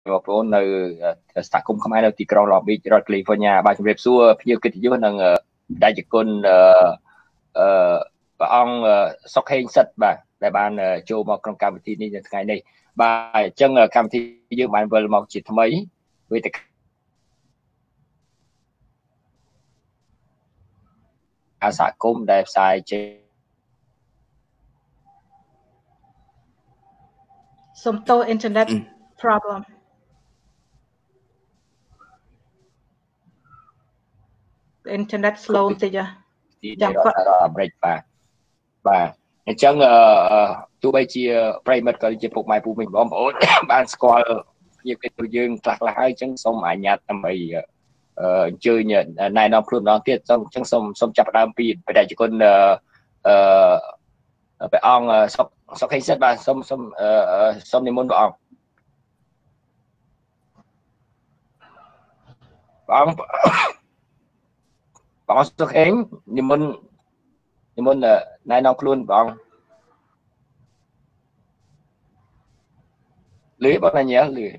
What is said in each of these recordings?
một vốn nơi xã công không ai đâu thì cầu lò bị rồi California bà chụp xua nhiều cái thứ năng đại dịch côn bà ông sọc hình sật bà đại ban châu một trong cam thi này ngày này bà chân cam thi dương bạn vừa một chỉ mấy với xã công đẹp sai chế some internet problem internet slow thì chẳng có break bà chẳng tụi bây chia private có chia phục mai phụ mình bom ổn ban score nhiều cái tụi dương thật là hai chẳng xong ai nhạt tầm bầy chơi nhận này nó luôn nó tiết xong chẳng xong chập đam pin phải đại chỉ con phải on sọc hay rất bà xong đi môn bọn bọn sọc hay đi môn này nó luôn bọn lưới bọn này nhớ lưới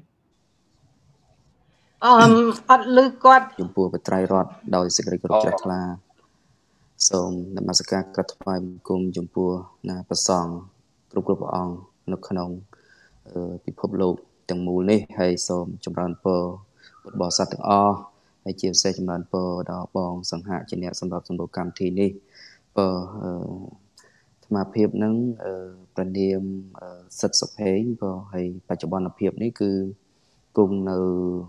lưới quạt dùng bùa và trai rót đòi sự gây gỗ chặt là xong nằm sát các cắt vai cùng dùng bùa na phát song group on nó khăn bị phốp lục từng mù này hay xong trong đoàn bờ bỏ sát từng o hay chiều xe trong đoàn bờ đó bong sẵn hạ trên nét xong đọc xong đồ cam thì đi bờ mà phiệp nắngประเดี๋ยวสัตว์สเปนก็ให้ปัจจุบันเพียบนี่คือกลุ่มใน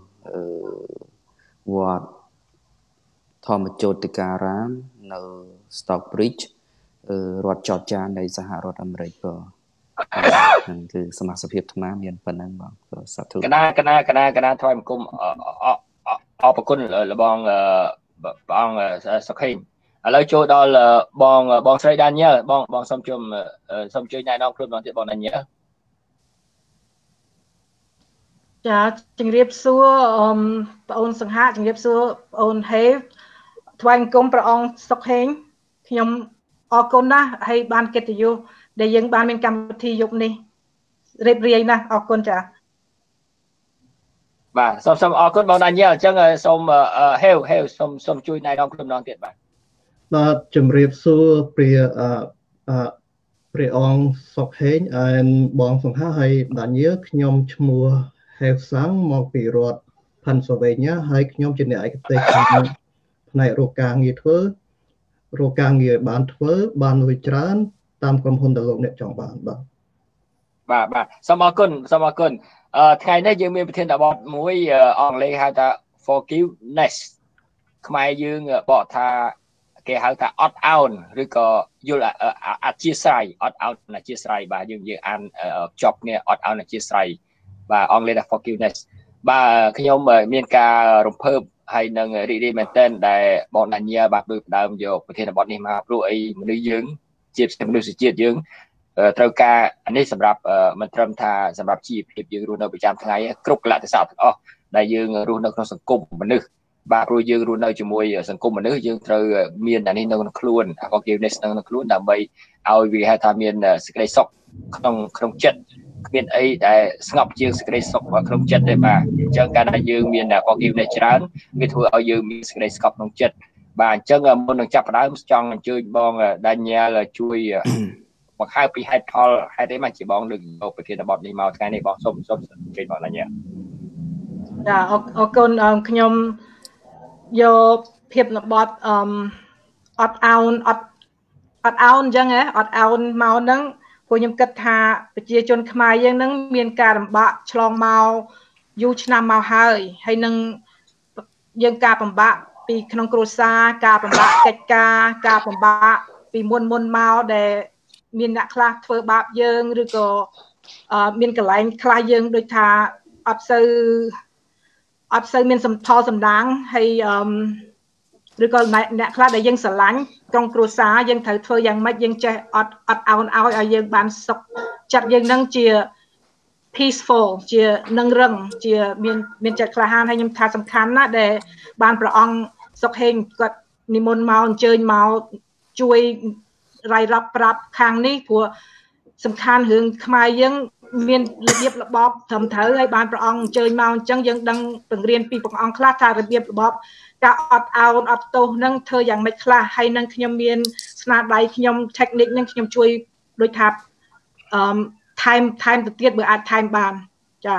วัดทอมโจติการามในสต็อกบริดจ์รัฐจอร์เจียในสหรัฐอเมริกานั่นคือสมาชิกเพียบทั้งนั้นเรียนปนังบางก็สัตว์คณะทอมกลุ่มเอาประคุณระบองสักหินแล้วโจดอลบองใส่ด้านเนี้ยบองสมจุยนายน้องครุฑบองที่บองนั่นเนี้ยจ้าจึงเรียบซัวพระองค์สังหารจึงเรียบซัวพระองค์เฮฟทวายกรมพระองค์สกเฮงขยมออกคนนะให้บ้านเกติยูได้ยังบ้านเป็นกรรมที่ยุบนี่เรียบเรียงนะออกคนจ้าบ่าสมออกคนบองนั่นเนี้ยจังสมเฮลสมจุยนายน้องครุฑน้องเตี้ยบ่าបាទជំរាបសួរព្រះអង្គសុកហេងបងសង្ហាហើយដានយើខ្ញុំឈ្មោះហេវសាំងមកពីរដ្ឋ Pennsylvania ហើយខ្ញុំជាអ្នកឯកទេសក្នុងផ្នែករកការងារធ្វើរកការងារបានធ្វើបានលុយច្រើនតាមក្រុមហ៊ុនដែលលោកអ្នកចង់បានបាទសូមអរគុណថ្ងៃនេះយើងមានប្រធានបទមួយអង់គ្លេសហៅថា forgiveness ខ្មែរយើងបកថាគេហៅថាអត់អោនឬក៏យល់អធិស្ឋានអត់អោនអធិស្ឋានបាទយើងអានចប់គ្នាអត់អោនអធិស្ឋានបាទអង់គ្លេសថា forgiveness បាទខ្ញុំមានការរំភើបហើយនឹងរីករាយមែនទែនដែលបងដាញ៉ាបាទដូចដើមយកប្រធានបទនេះមកព្រោះអីមនុស្សយើងជាមនុស្សជាតិយើងត្រូវការអានេះសម្រាប់មិនត្រឹមថាសម្រាប់ជីវភាពយើងរស់នៅប្រចាំថ្ងៃគ្រប់កលៈទេសៈទាំងអស់ដែលយើងរស់នៅក្នុងសង្គមមនុស្សបាទព្រោះយើងរស់នៅជាមួយសង្គមមនុស្សយើងត្រូវមានអានេះនៅក្នុងខ្លួន forgiveness នៅក្នុងខ្លួនដើម្បីឲ្យវាហៅថាមានសេចក្តីសុខក្នុងចិត្តគ្មានអីដែលស្ងប់ជាងសេចក្តីសុខក្នុងចិត្តទេបាទអញ្ចឹងកាលណាយើងមាន forgiveness ច្រើនវាធ្វើឲ្យយើងមានសេចក្តីស្ងប់ក្នុងចិត្តបាទអញ្ចឹងមុននឹងចាប់ផ្ដើមចង់អញ្ជើញបងដាញ៉ាលជួយបង្ហើបពីហេតុផលហេតុអីមកជាបងលើកយកប្រធានបទនេះមកថ្ងៃនេះបងសូមអញ្ជើញបងដាញ៉ាចាអរគុណខ្ញុំយកភាពលបត់អត់អោនអញ្ចឹងអត់អោនមកហ្នឹងព្រោះខ្ញុំគិតថាប្រជាជនខ្មែរយើងហ្នឹងមានការលំបាកឆ្លងមកយូរឆ្នាំមកហើយនឹងយើងការលំបាកពីក្នុងគ្រួសារការលំបាកកិច្ចការលំបាកពីមុនមកដែលមានអ្នកខ្លះធ្វើបាបយើងឬក៏មានកន្លែងខ្លះយើងដូចថាអត់សូវមានផលសម្ដាងហើយឬក៏អ្នកខ្លះដែលយើងស្រឡាញ់ក្នុងគ្រួសារយើងត្រូវធ្វើយ៉ាងម៉េចយើងចេះអត់អោនឲ្យយើងបានសុខចិត្តយើងនឹងជា peaceful ជានឹងរឹងជាមានចិត្តក្លាហានហើយខ្ញុំថាសំខាន់ណាស់ដែលបានព្រះអង្គសុខហេងគាត់និមន្តមកអញ្ជើញមកជួយរាយរាប់ប្រាប់ខាងនេះព្រោះសំខាន់រឿងខ្មែរយើងមានរបៀបរបបត្រឹមត្រូវហើយបានព្រះអង្គអញ្ជើញមកអញ្ចឹងយើងដឹងបង្រៀនពីព្រះអង្គខ្លះថារបៀបរបបការអត់ឱនអត់ទោសហ្នឹងធ្វើយ៉ាងម៉េចខ្លះហើយនឹងខ្ញុំមានស្នាដៃខ្ញុំ technique ហ្នឹងខ្ញុំជួយដូចថាថែមទៅទៀតបើអាចថែមបានចា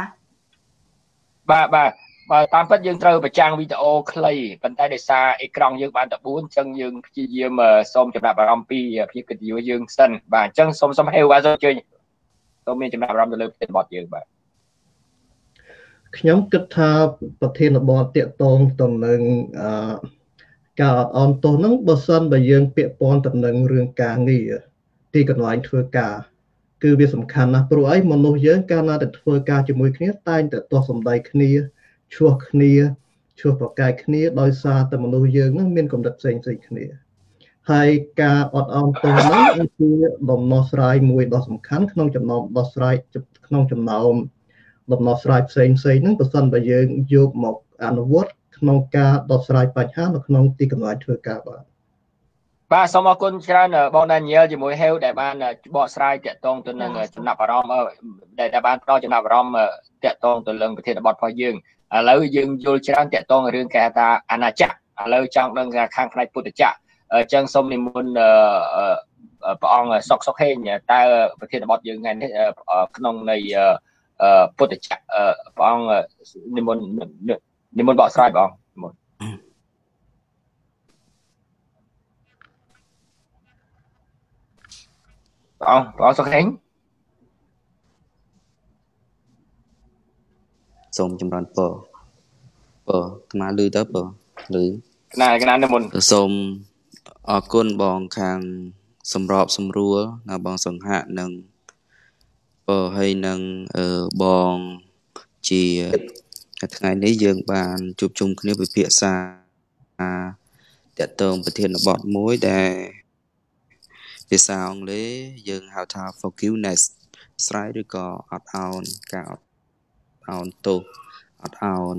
បាទតាមពិតយើងត្រូវបញ្ចាំងវីដេអូខ្លីប៉ុន្តែដោយសារអេក្រង់យើងបានតែ4អញ្ចឹងយើងព្យាយាមសូមចំណាប់អារម្មណ៍ពីភាពកិត្តិយសយើងសិនបាទអញ្ចឹងសូមហេវបាទសូមជួយសូមមានចំណាប់អារម្មណ៍ទៅលើប្រធានបទយើងបាទខ្ញុំគិតថាប្រធានបទតាក់ទងទៅនឹងការអត់អន់ទោសហ្នឹងបើសិនបើយើងពាក់ព័ន្ធទៅនឹងរឿងការងារទីកន្លែងធ្វើការគឺវាសំខាន់ណាស់ព្រោះអីមនុស្សយើងកាលណាតែធ្វើការជាមួយគ្នាតែងតែទាស់សម្ដីគ្នាឈ្លោះគ្នាឈ្លោះប្រកែកគ្នាដោយសារតែមនុស្សយើងហ្នឹងមានកម្រិតផ្សេងៗគ្នាហើយការអត់អន់ទោសហ្នឹងគឺដំណោះស្រាយមួយដ៏សំខាន់ក្នុងចំណោមដោះស្រាយក្នុងចំណោមដំណោះស្រាយផ្សេងហ្នឹងបើសិនបើយើងយកមកអនុវត្តក្នុងការដោះស្រាយបញ្ហានៅក្នុងទីកន្លែងធ្វើការបាទសូមអរគុណច្រើនបង Daniel ជាមួយ Heo ដែលបានបកស្រាយតាក់ទងទៅនឹងចំណាប់អារម្មណ៍ដែលបានផ្ដល់ចំណាប់អារម្មណ៍តាក់ទងទៅនឹងប្រធានបទរបស់យើងឥឡូវយើងយល់ច្រើនតាក់ទងរឿងគេថាអាណាចក្រឥឡូវចង់ដឹងខាងផ្នែកពុទ្ធចក្រអញ្ចឹងសូមនិមន្តព្រះអង្គសុកហេងតើប្រធានបទយើងថ្ងៃនេះក្នុងនៃពុទ្ធចក្រព្រះអង្គនិមន្តបកស្រាយព្រះអង្គនិមន្តព្រះអង្គសុខហេងសូមចម្រើនពរអាត្មាឮទៅពរឮកណានិមន្តសូមអរគុណបងខាងសម្របសម្រួលណាបងសង្ហៈនិងហើយនឹងបងជាថ្ងៃនេះយើងបានជួបជុំគ្នាពិភាក្សាតាក់ទងប្រធានបទមួយដែលភាសាអង់គ្លេសយើងហៅថា forgiveness ស្រ័យឬក៏អត់ឱនការអត់ឱនទោសអត់ឱន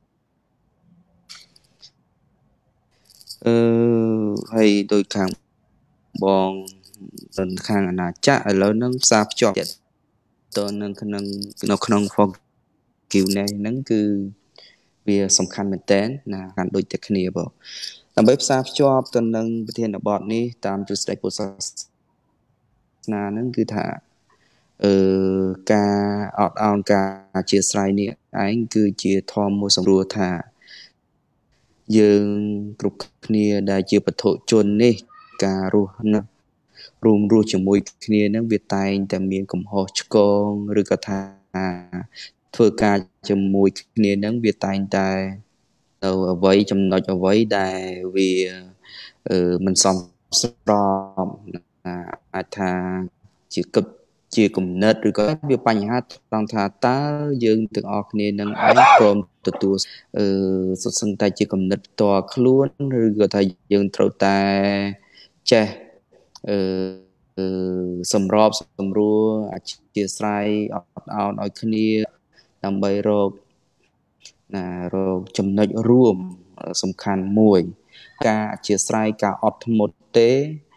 ហើយដោយខាងបងខាងអាណាចក្រឥឡូវហ្នឹងផ្សារភ្ជាប់ទៅនឹងនៅក្នុង forgiveness ហ្នឹងគឺវាសំខាន់មែនតើណាកាន់ដូចតែគ្នាបងដើម្បីផ្សារភ្ជាប់ទៅនឹងប្រធានបទនេះតាមទ្រឹស្ដីពុទ្ធសាសនាហ្នឹងគឺថាការអត់ឱនការអធ្យាស្រ័យនេះឯងគឺជាធម៌មួយសម្រួលថាយើងគ្រប់គ្នាដែលជាពុទ្ធជននេះការរស់នៅរួមរស់ជាមួយគ្នានឹងវាតែងតែមានកំហុសឆ្គងឬក៏ថាធ្វើការជាមួយគ្នានឹងវាតែងតែទៅអ្វីចំណុចអ្វីដែលវាមិនសមស្របអាចថាជាគំនិតឬក៏វាបញ្ហាត្រង់ថាតើយើងទាំងអស់គ្នានឹងឯងព្រមទទួលសុទ្ធសឹងតែជាគំនិតផ្ទាល់ខ្លួនឬក៏ថាយើងត្រូវតែចេះសម្របសម្រួលអធ្យាស្រ័យអត់ឱនឲ្យគ្នាដើម្បីរកចំណុចរួមសំខាន់មួយការអធ្យាស្រ័យការអត់ធ្មត់ទេ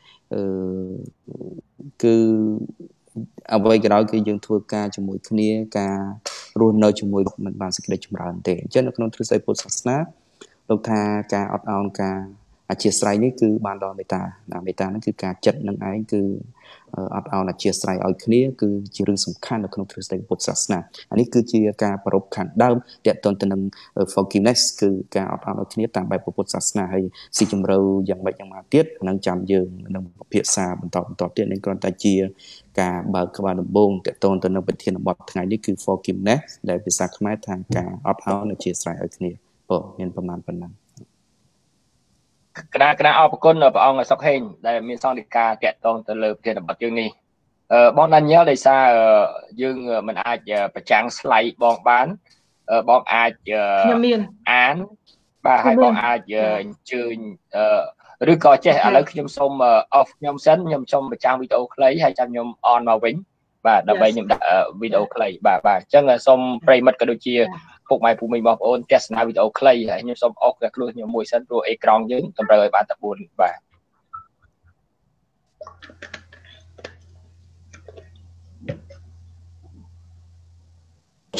គឺអ្វីក៏ដោយគឺយើងធ្វើការជាមួយគ្នាការរស់នៅជាមួយមិនបានសេចក្តីចម្រើនទេអញ្ចឹងនៅក្នុងទ្រឹស្ដីពុទ្ធសាសនាលោកថាការអត់ឱនការអធ្យាស្រ័យនេះគឺបានដល់មេត្តាមេត្តាហ្នឹងគឺការចិត្តនឹងឯងគឺអត់ឱនអធ្យាស្រ័យឲ្យគ្នាគឺជារឿងសំខាន់នៅក្នុងទ្រឹស្ដីពុទ្ធសាសនាអានេះគឺជាការប្ររពខាងដើមទាក់ទងទៅនឹង forgiveness គឺការអត់ឱនឲ្យគ្នាតាមបែបពុទ្ធសាសនាហើយស៊ីជម្រៅយ៉ាងម៉េចយ៉ាងម៉ាទៀតនឹងចាំយើងនឹងពិភាក្សាបន្តទៀតនេះគ្រាន់តែជាការបើកក្បាលដំបូងទាក់ទងទៅនឹងប្រធានបទថ្ងៃនេះគឺ forgiveness ដែលភាសាខ្មែរថាការអត់ឱនអធ្យាស្រ័យឲ្យគ្នាមានប្រមាណប៉ុណ្ណឹងគណៈអរគុណព្រះអង្គសុខហេងដែលមានសង្ឃដីកាតាក់ទងទៅលើប្រធានបទយើងនេះបង Daniel ដោយសារយើងមិនអាចប្រចាំង slide បងបានបងអាចខ្ញុំមានអានបាទហើយបងអាចអញ្ជើញឬក៏ចេះឥឡូវខ្ញុំសូម off ខ្ញុំសិនខ្ញុំសូមប្រចាំងវីដេអូខ្លីហើយចាំខ្ញុំ on មកវិញបាទដើម្បីខ្ញុំដាក់វីដេអូខ្លីបាទអញ្ចឹងសូមប្រិមិត្តក៏ដូចជាពុកម៉ែពូមីងបងប្អូនទស្សនាវីដេអូខ្លីហើយខ្ញុំសូមអុកតែខ្លួនខ្ញុំមួយសិនព្រោះអេក្រង់យើងតម្រូវឲ្យបានតែ4បាទ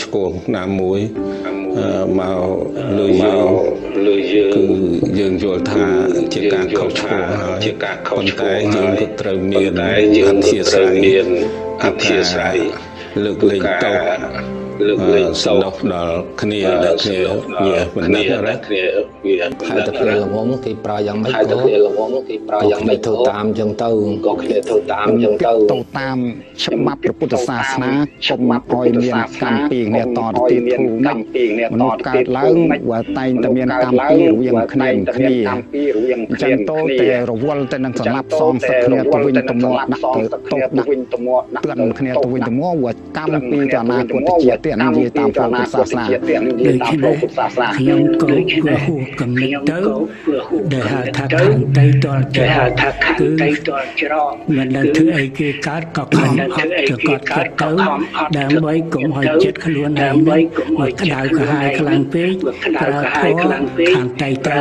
ឆ្កងណាមួយមកលើយើងគឺយើងយល់ថាជាការខុសឆ្គងហើយប៉ុន្តែយើងក៏ត្រូវមានអធិស្ឋានលើកលែងតោសំណុកដល់គ្នាដែលគ្នាវាមិនដឹងណាហើយតែពេលល្មមគេប្រើយ៉ាងម៉េចក៏គ្នាធ្វើតាមចឹងទៅទៅតាមច្បាប់ព្រះពុទ្ធសាសនាកុំឲ្យមានកម្មពីគ្នាតទៅទៀតធូរណាមនុស្សកើតឡើងវាតែងតែមានកម្មពីរវាងគ្នាចឹងតោតែរវល់ទៅនឹងសម្លាប់សងសឹកគ្នាទៅវិញទៅមកដាក់ទៅទុកដាក់ទឿនគ្នាទៅវិញទៅមកវាកម្មពីទៅអនាគតជាតិទៀតនិយាយតាមព្រះពុទ្ធសាសនាដូចខ្ញុំក៏ព្រោះកំណត់ទៅដែលហៅថាខន្តីតលច្រកគឺមិនដឹងធ្វើអីគេកើតក៏ខំអត់ទៅគាត់កើតទៅដើម្បីកុំឲ្យចិត្តខ្លួនឯងមកក្តៅក្រហាយខ្លាំងពេកប្រើធម៌ខន្តីទៅ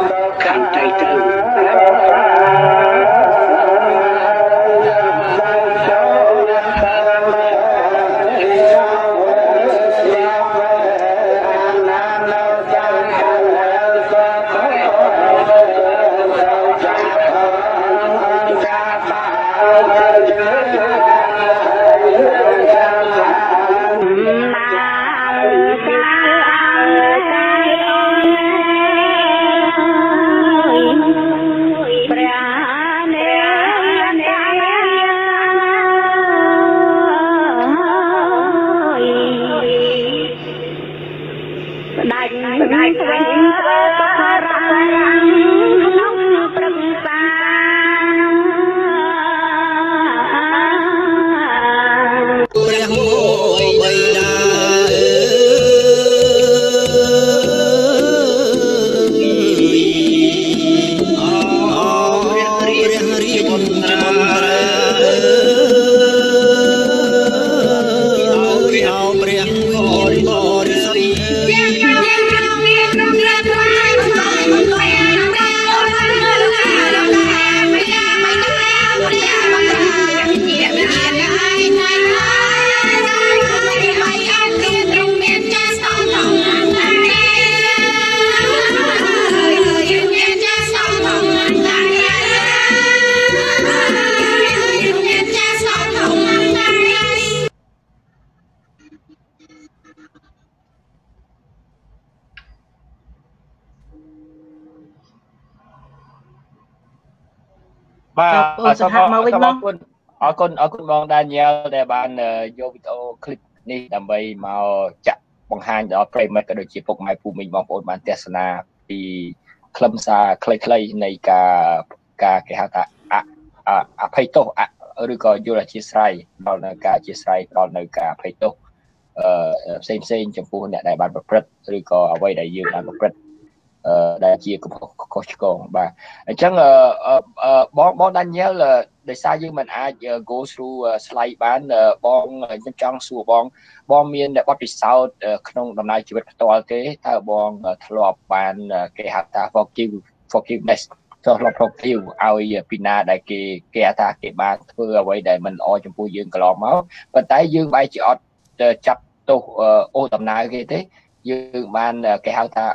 បាទសូមអរគុណបង Daniel ដែលបានយកវីដេអូឃ្លីបនេះដើម្បីមកចាក់បង្ហាញដល់ប្រិយមិត្តក៏ដូចជាពុកម៉ែពូមីងបងប្អូនបានទស្សនាពីខ្លឹមសារខ្លីៗនៃការគេហៅថាអភ័យទោសឬក៏យល់អធិស្ឋានដល់នៅការអធិស្ឋានដល់នៅការអភ័យទោសផ្សេងចំពោះអ្នកដែលបានប្រព្រឹត្តឬក៏អ្វីដែលយើងបានប្រព្រឹត្តដែលជាកំហុសខុសឆ្គងបាទអញ្ចឹងបង Daniel ដោយសារយើងមិនអាច go through slide បានបងខ្ញុំចង់សួរបងមានបទពិសោធន៍ក្នុងដំណើរជីវិតផ្ទាល់ទេតើបងធ្លាប់បានគេហៅថា forgiveness ធ្លាប់ forgive ឲ្យពីណាដែលគេថាគេបានធ្វើអ្វីដែលមិនល្អចំពោះយើងកន្លងមកប៉ុន្តែយើងបែរជាអត់ចាប់ទោសអូដំណើរគេទេយើងបានគេហៅថា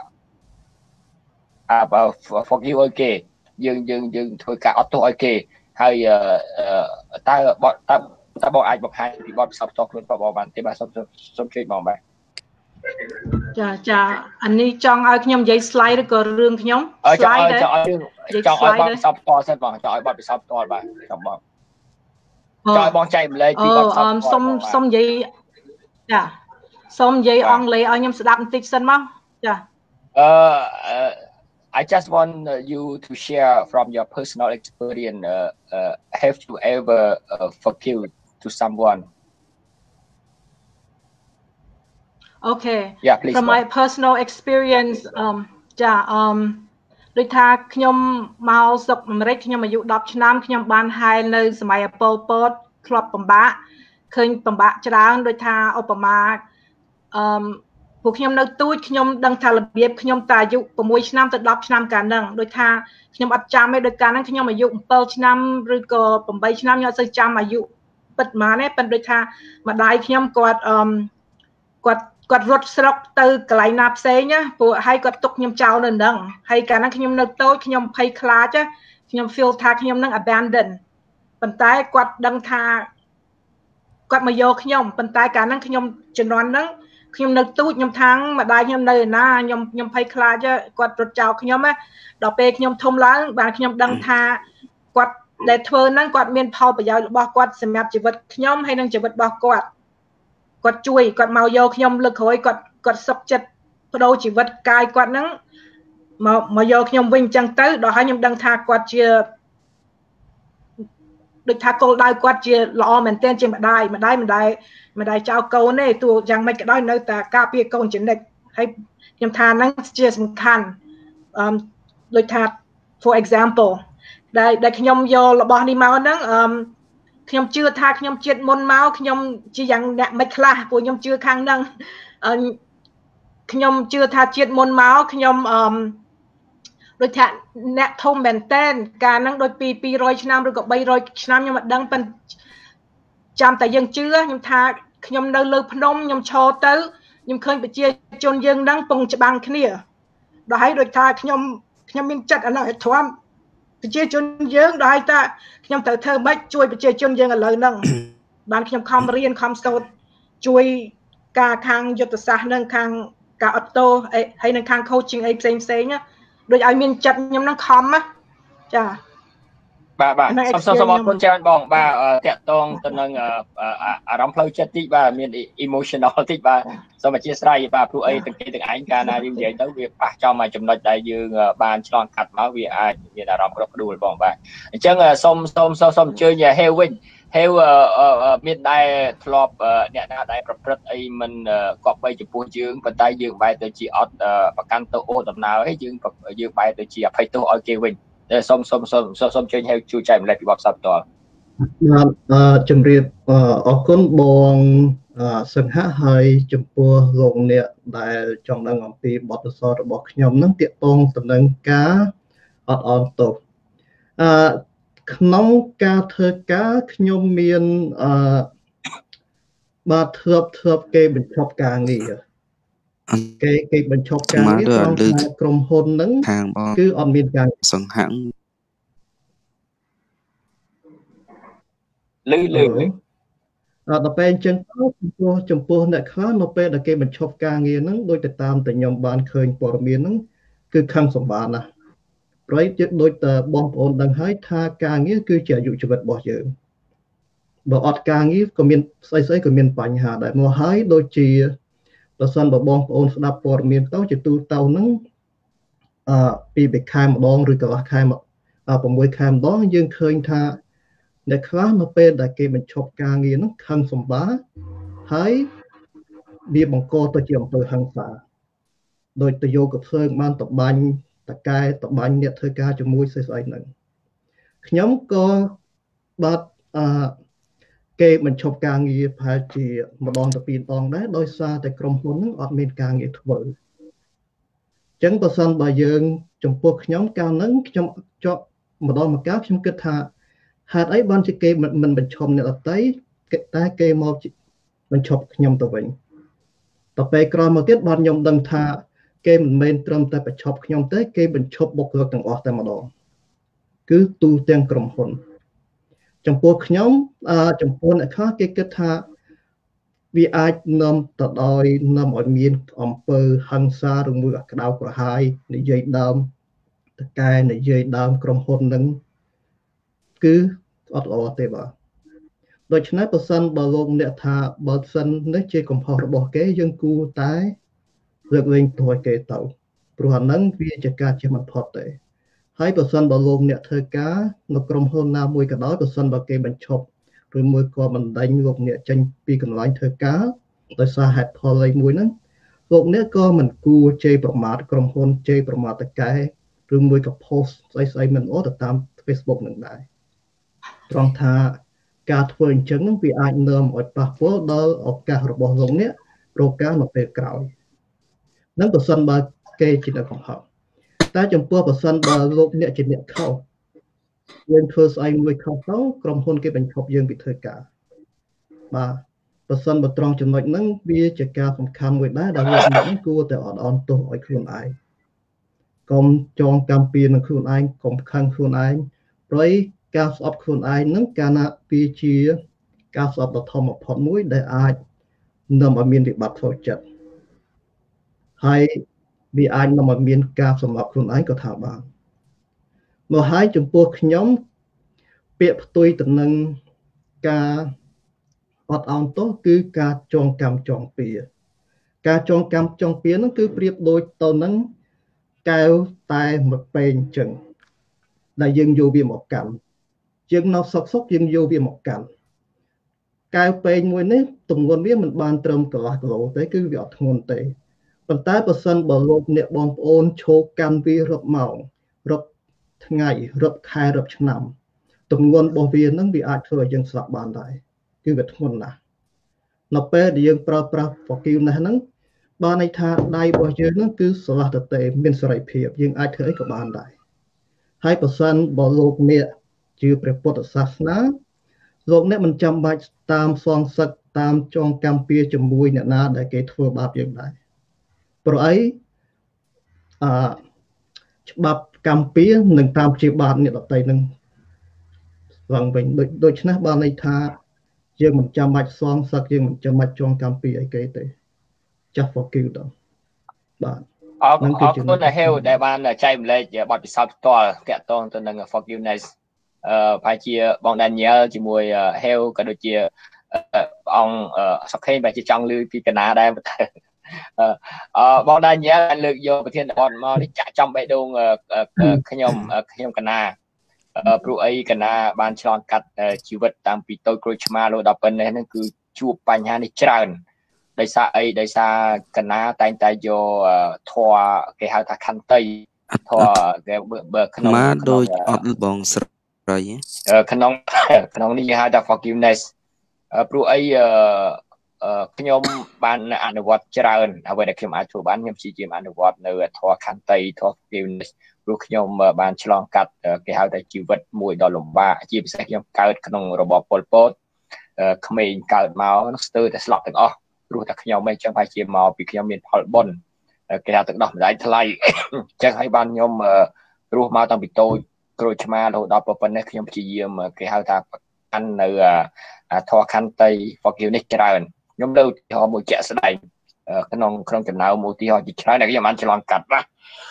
forgive ឲ្យគេយើងធ្វើការអត់ទោសឲ្យគេហើយតើបងអាចបង្ហាញពីបទពិសោធន៍ផ្ទាល់ខ្លួនបងបានទេបាទសូមជួយបងបាទចាអានេះចង់ឲ្យខ្ញុំនិយាយ slide ឬក៏រឿងខ្ញុំ slide ចង់ឲ្យបទពិសោធន៍ផ្ទាល់សិនបងចង់ឲ្យបទពិសោធន៍ផ្ទាល់បាទចាំបងចង់ឲ្យបងចែកម្លែកពីបទពិសោធន៍សុំនិយាយចាសុំនិយាយអង់គ្លេសឲ្យខ្ញុំស្ដាប់បន្តិចសិនមកចា I just want you to share from your personal experience. Have you ever forgive to someone? Okay. Yeah, please. From my personal experience, ដូចថាខ្ញុំមកស្រុកអាមេរិកខ្ញុំអាយុ10ឆ្នាំខ្ញុំបានហែលនៅសម័យពលពតធ្លាប់ពិបាកឃើញពិបាកច្រើនដូចថាឧបមាពួកខ្ញុំនៅទូចខ្ញុំដឹងថារបៀបខ្ញុំតាអាយុ6ឆ្នាំទៅ10ឆ្នាំកាលហ្នឹងដូចថាខ្ញុំអត់ចាំទេដូចកាលហ្នឹងខ្ញុំអាយុ7ឆ្នាំឬក៏8ឆ្នាំខ្ញុំអត់សូវចាំអាយុពិតប៉ុន្មានទេប៉ុន្តែដូចថាម្ដាយខ្ញុំគាត់គាត់រត់ស្រុកទៅកន្លែងណាផ្សេងណាព្រោះហើយគាត់ទុកខ្ញុំចោលនៅហ្នឹងហើយកាលហ្នឹងខ្ញុំនៅតូចខ្ញុំភ័យខ្លាចខ្ញុំ feel ថាខ្ញុំនឹង abandon ប៉ុន្តែគាត់ដឹងថាគាត់មកយកខ្ញុំប៉ុន្តែកាលហ្នឹងខ្ញុំជំនាន់ហ្នឹងខ្ញុំនៅទូចខ្ញុំថាំងម្ដាយខ្ញុំនៅឯណាខ្ញុំភ័យខ្លាចគាត់រត់ចោលខ្ញុំដល់ពេលខ្ញុំធំឡើងបានខ្ញុំដឹងថាគាត់ដែលធ្វើហ្នឹងគាត់មានផលប្រយោជន៍របស់គាត់សម្រាប់ជីវិតខ្ញុំហើយនិងជីវិតរបស់គាត់ជួយគាត់មកយកខ្ញុំលើកក្រោយគាត់សុខចិត្តបដូរជីវិតកាយគាត់ហ្នឹងមកយកខ្ញុំវិញអញ្ចឹងទៅដល់ហើយខ្ញុំដឹងថាគាត់ជាដូចថាគោលដៅគាត់ជាល្អមែនទែនជាម្ដាយចៅកូនទេទោះយ៉ាងម៉េចក៏ដោយនៅតែការពារកូនជានិច្ចហើយខ្ញុំថាហ្នឹងជាសំខាន់ដូចថា for example ដែលខ្ញុំយករបស់នេះមកហ្នឹងខ្ញុំជឿថាខ្ញុំជាតិមុនមកខ្ញុំជាយ៉ាងអ្នកមិនខ្លះព្រោះខ្ញុំជឿខាងហ្នឹងខ្ញុំជឿថាជាតិមុនមកខ្ញុំដូចថាអ្នកធំមែនតែនកាលហ្នឹងដូចពី200ឆ្នាំឬក៏300ឆ្នាំខ្ញុំមិនដឹងប៉ុន្តែចាំតែយើងជឿខ្ញុំថាខ្ញុំនៅលើភ្នំខ្ញុំឈរទៅខ្ញុំឃើញប្រជាជនយើងហ្នឹងពងច្បាំងគ្នាដល់ហើយដូចថាខ្ញុំមានចិត្តអនុធម៌ប្រជាជនយើងដល់ហើយតាខ្ញុំត្រូវធ្វើម៉េចជួយប្រជាជនយើងឥឡូវហ្នឹងបានខ្ញុំខំរៀនខំសូត្រជួយការខាងយុទ្ធសាស្ត្រនឹងខាងការអត់ទោហើយនឹងខាង coaching អីផ្សេងដូចឲ្យមានចិត្តខ្ញុំនឹងខំចាបាទសូមអរគុណច្រើនបងបាទតាក់ទងទៅនឹងអារម្មណ៍ផ្លូវចិត្តតិចបាទមាន emotional តិចបាទសូមអធិស្ឋានបាទព្រោះអីទាំងឯងកាលណាយើងនិយាយទៅវាប៉ះចំមកចំណុចដែលយើងបានឆ្លងកាត់មកវាអាចមានអារម្មណ៍ក្រក់ដួលបងបាទអញ្ចឹងសូមអញ្ជើញហេវវិញហេវមានដែរធ្លាប់អ្នកណាដែលប្រព្រឹត្តអីមិនគប្បីចំពោះយើងប៉ុន្តែយើងបែរទៅជាអត់ប្រកាន់ទៅអូដំណើរហើយយើងបែរទៅជាអភ័យទោសឲ្យគេវិញសូមជើញហេវជួយចែកម្លែកពីបបផ្សព្វផ្ទាល់បាទជំរាបអរគុណបងសង្ហៈហើយចំពោះលោកអ្នកដែលចង់ដឹងអំពីបទពិសោធន៍របស់ខ្ញុំនឹងទាក់ទងទៅនឹងការអត់អន់ទោសក្នុងការធ្វើការខ្ញុំមានបាទធ្វើគេបញ្ឈប់ការងារគេបញ្ឈប់ការងារក្នុងក្រុមហ៊ុនហ្នឹងគឺអត់មានការសង្ហៈលឺដល់ពេលអញ្ចឹងចំពោះអ្នកខ្លះនៅពេលដែលគេបញ្ឈប់ការងារហ្នឹងដូចទៅតាមតែខ្ញុំបានឃើញព័ត៌មានហ្នឹងគឺខឹងសម្បានណាស់ព្រោះដូចតែបងប្អូនដឹងហើយថាការងារគឺជាអាយុជីវិតរបស់យើងបើអត់ការងារក៏មានស្អីក៏មានបញ្ហាដែរមកហើយដូចជាប្រសិនបើបងប្អូនស្ដាប់ព័ត៌មានទៅជាទូទៅហ្នឹងពី1ខែម្ដងឬកន្លះខែ6ខែម្ដងយើងឃើញថាអ្នកខ្លះនៅពេលដែលគេបញ្ឈប់ការងារហ្នឹងខឹងសម្បាហើយវាបង្កទៅជាអំពើហិង្សាដោយទៅយកកភ្លើងបានតបាញ់តកែតបាញ់អ្នកធ្វើការជាមួយស្អីហ្នឹងខ្ញុំក៏បាទគេបញ្ឈប់ការងារប្រហែលជាម្ដងទៅពីរដងដែរដោយសារតែក្រុមហ៊ុនហ្នឹងអត់មានការងារធ្វើអញ្ចឹងបើសិនបើយើងចំពោះខ្ញុំកាលហ្នឹងខ្ញុំជាប់ម្ដងមកកាលខ្ញុំគិតថាហេតុអីបានជាគេមិនបញ្ឈប់អ្នកដទៃតែគេមកបញ្ឈប់ខ្ញុំទៅវិញដល់ពេលក្រោយមកទៀតបានខ្ញុំដឹងថាគេមិនមែនត្រឹមតែបញ្ឈប់ខ្ញុំទេគេបញ្ឈប់បុគ្គលិកទាំងអស់តែម្ដងគឺទូទាំងក្រុមហ៊ុនចំពោះខ្ញុំចំពោះអ្នកខ្លះគេគិតថាវាអាចនាំទៅដោយនាំឲ្យមានអំពើហិង្សាឬមួយក៏ក្តៅក្រហាយនិយាយដើមតកែនិយាយដើមក្រុមហ៊ុននឹងគឺអត់ល្អទេបាទដូច្នេះបើសិនបើលោកអ្នកថាបើសិននេះជាកំហុសរបស់គេយើងគួរតែលើកលែងទោសឲ្យគេទៅព្រោះអាហ្នឹងវាជាការជិះមិនផុតទេហើយបើសិនបើលោកអ្នកធ្វើការនៅក្រុមហ៊ុនណាមួយក៏ដោយបើសិនបើគេបញ្ឈប់ឬមួយក៏បណ្ដេញលោកអ្នកចេញពីកន្លែងធ្វើការដោយសារហេតុផលអីមួយហ្នឹងលោកអ្នកក៏មិនគួរជេរប្រមាថក្រុមហ៊ុនជេរប្រមាថតកែឬមួយក៏ post ស្អីមិនល្អទៅតាម Facebook នឹងដែរត្រង់ថាការធ្វើអញ្ចឹងវាអាចនាំឲ្យប៉ះពាល់ដល់ឱកាសរបស់លោកអ្នករកការនៅពេលក្រោយនឹងបើសិនបើគេជាអ្នកកំហុសតែចំពោះបើសិនបើលោកអ្នកជាអ្នកខុសយើងធ្វើស្អីមួយខុសទៅក្រុមហ៊ុនគេបញ្ឈប់យើងពីធ្វើការបាទប្រសិនបើត្រង់ចំណុចហ្នឹងវាជាការសំខាន់មួយដែរដែលលោកអ្នកគួរតែអត់អន់ទោសឲ្យខ្លួនឯងកុំចងកម្មពៀននឹងខ្លួនឯងកុំខឹងខ្លួនឯងព្រោះការស្អប់ខ្លួនឯងហ្នឹងកាលណាវាជាការស្អប់ដ៏ធំបំផុតមួយដែលអាចនាំឲ្យមានវិបត្តិផ្លូវចិត្តហើយវាអាចនាំឲ្យមានការសម្លាប់ខ្លួនឯងក៏ថាបានមកហើយចំពោះខ្ញុំពាក្យផ្ទុយទៅនឹងការអត់អោនទោសគឺការចងកម្មចងពៀការចងកម្មចងពៀហ្នឹងគឺប្រៀបដូចទៅនឹងកែវតែមួយពេងចឹងដែលយើងយកវាមកកាន់យើងនៅសុកយើងយកវាមកកាន់កែវពេងមួយនេះទម្ងន់វាមិនបានត្រឹមកន្លះគីឡូទេគឺវាអត់ធ្ងន់ទេប៉ុន្តែបើសិនបើលោកអ្នកបងប្អូនឈោកកាន់វារឹបម៉ោងរឹបថ្ងៃរឹបខែរឹបឆ្នាំទម្ងន់របស់វានឹងវាអាចធ្វើឲ្យយើងស្លាប់បានដែរគឺវាធ្ងន់ណាស់នៅពេលដែលយើងប្រើប្រាស់ forgiveness ហ្នឹងបានន័យថាដៃរបស់យើងហ្នឹងគឺស្រឡះទៅទេមានសេរីភាពយើងអាចធ្វើអីក៏បានដែរហើយបើសិនបើលោកអ្នកជឿព្រះពុទ្ធសាសនាលោកអ្នកមិនចាំបាច់តាមសងសឹកតាមចងកម្មពៀជាមួយអ្នកណាដែលគេធ្វើបាបយើងដែរព្រោះអីច្បាប់កម្មពៀនឹងតាមព្យាបាទអ្នកដទៃនឹងឡើងវិញដូច្នេះបានន័យថាយើងមិនចាំបាច់សងសឹកយើងមិនចាំបាច់ចងកម្មពៀអីគេទេjust forgive ទៅបាទអរគុណហេវដែលបានចែកម្លែកបទពិសោធន៍ផ្ទាល់តាក់ទងទៅនឹង forgiveness ប្រហែលជាបង Daniel ជាមួយ ហេវក៏ដូចជាអង្គសុខេងប្រហែលជាចង់ឮពីកណាដែរបង Daniel បានលើកយកប្រធានបទមកនេះចាក់ចំបេះដូងខ្ញុំកណាព្រោះអីកណាបានឆ្លងកាត់ជីវិតតាំងពីតូចក្រូចឆ្មាររហូតដល់ប៉ុណ្ណេះហ្នឹងគឺជួបបញ្ហានេះច្រើនដោយសារអីដោយសារកណាតែងតែយកធម៌គេហៅថាខន្តីធម៌គេបើក្នុងមកដូចអត់បងស្រីក្នុងនេះគេហៅថា forgiveness ព្រោះអីខ្ញុំបានអនុវត្តច្រើនអ្វីដែលខ្ញុំអាចធ្វើបានខ្ញុំព្យាយាមអនុវត្តនៅធម៌ខន្តីធម៌ forgiveness ព្រោះខ្ញុំបានឆ្លងកាត់គេហៅថាជីវិតមួយដ៏លំបាកជាពិសេសខ្ញុំកើតក្នុងរបបប៉ុលពតក្មេងកើតមកស្ទើរតែស្លាប់ទាំងអស់ព្រោះតែខ្ញុំមិនចឹងប្រហែលជាមកពីខ្ញុំមានផលបុណ្យគេហៅទឹកដោះម្ដាយថ្លៃចឹងហើយបានខ្ញុំរស់មកតាំងពីតូចក្រូចឆ្មាររហូតដល់ប៉ុណ្ណេះខ្ញុំព្យាយាមគេហៅថាកាន់នៅធម៌ខន្តី forgiveness ច្រើនខ្ញុំលើឧទាហរណ៍មួយជាក់ស្ដែងក្នុងចំណោមឧទាហរណ៍ជាច្រើនដែលខ្ញុំបានឆ្លងកាត់ណា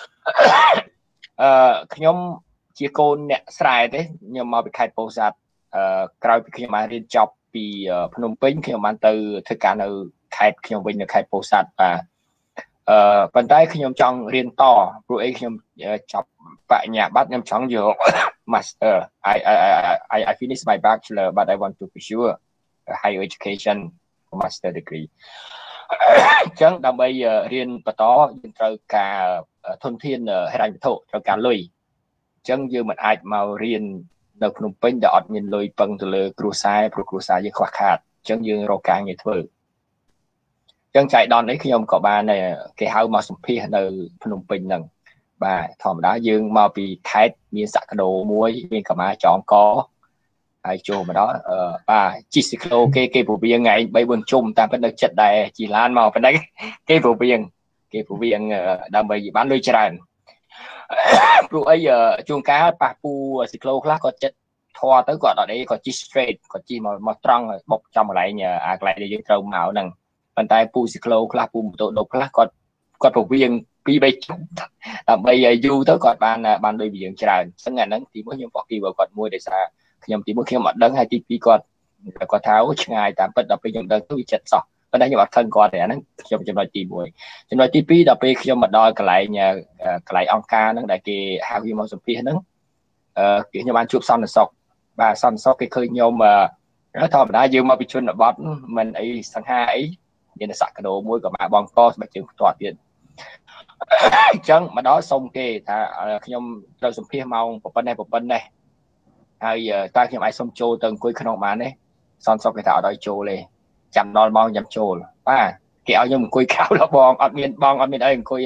ខ្ញុំជាកូនអ្នកស្រែទេខ្ញុំមកពីខេត្តពោធិ៍សាត់ក្រោយពីខ្ញុំបានរៀនចប់ពីភ្នំពេញខ្ញុំបានទៅធ្វើការនៅខេត្តខ្ញុំវិញនៅខេត្តពោធិ៍សាត់បាទប៉ុន្តែខ្ញុំចង់រៀនតព្រោះអីខ្ញុំចប់បញ្ញាបត្រខ្ញុំចង់យក master I finished my bachelor but I want to pursue higher education master degree អញ្ចឹងដើម្បីរៀនបន្តយើងត្រូវការធនធានហិរញ្ញវត្ថុត្រូវការលុយអញ្ចឹងយើងមិនអាចមករៀននៅភ្នំពេញដែលអត់មានលុយពឹងទៅលើគ្រួសារព្រោះគ្រួសារយើងខ្វះខាតអញ្ចឹងយើងរកការងារធ្វើអញ្ចឹងចៃដន្យនេះខ្ញុំក៏បានគេហៅមកសម្ភាសនៅភ្នំពេញហ្នឹងបាទធម្មតាយើងមកពីខេត្តមានសក្ដោមួយមានកម្មាចងកហើយចូលមកដល់បាទជីស៊ីក្លូគេពវៀងថ្ងៃ3 4ជុំតាមពិតនៅចិត្តដែរជីឡានមកប៉ុណ្ណឹងគេពវៀងដើម្បីបានលុយច្រើនព្រោះអីជួនកាលប៉ះពូស៊ីក្លូខ្លះក៏ចិត្តធွာទៅគាត់អត់អីគាត់ជី straight គាត់ជីមកត្រង់បុកចំកន្លែងអាកន្លែងដែលយើងត្រូវមកហ្នឹងប៉ុន្តែពូស៊ីក្លូខ្លះពូម៉ូតូដុបខ្លះគាត់ពវៀង 2-3 ជុំដើម្បីឲ្យយូរទៅគាត់បានលុយពីយើងច្រើនអញ្ចឹងអាហ្នឹងទីមួយខ្ញុំបោះគីគាត់មួយដោយសារខ្ញុំទីមួយខ្ញុំអត់ដឹងហើយទីពីរគាត់ថាអូឆ្ងាយតាមពិតដល់ពេលខ្ញុំដឹងទៅវាចិត្តសោះប៉ុន្តែខ្ញុំអត់ខឹងគាត់ទេអាហ្នឹងខ្ញុំចំណុចទី1ចំណុចទី2ដល់ពេលខ្ញុំមកដល់កន្លែងអង្គការហ្នឹងដែលគេហៅខ្ញុំមកសម្ភាសហ្នឹងគេខ្ញុំបានជួបសន្តិសុខបាទសន្តិសុខគេឃើញខ្ញុំធម្មតាយើងមកពីជនបទមិនអីសង្ហាអីមានសក្ដោមួយក៏មកបងកស្បែកជើងផ្ទាត់ទៀតអញ្ចឹងមកដល់សុំគេថាខ្ញុំត្រូវសម្ភាសម៉ោងប៉ុណ្ណេះហើយតើខ្ញុំអាចសុំចូលទៅអង្គុយក្នុងបានទេសន្តិសុខគេថាអត់ឲ្យចូលទេចាំដល់ម៉ោងចាំចូលបាទគេឲ្យខ្ញុំអង្គុយក្រៅដល់បងអត់មានអីអង្គុយ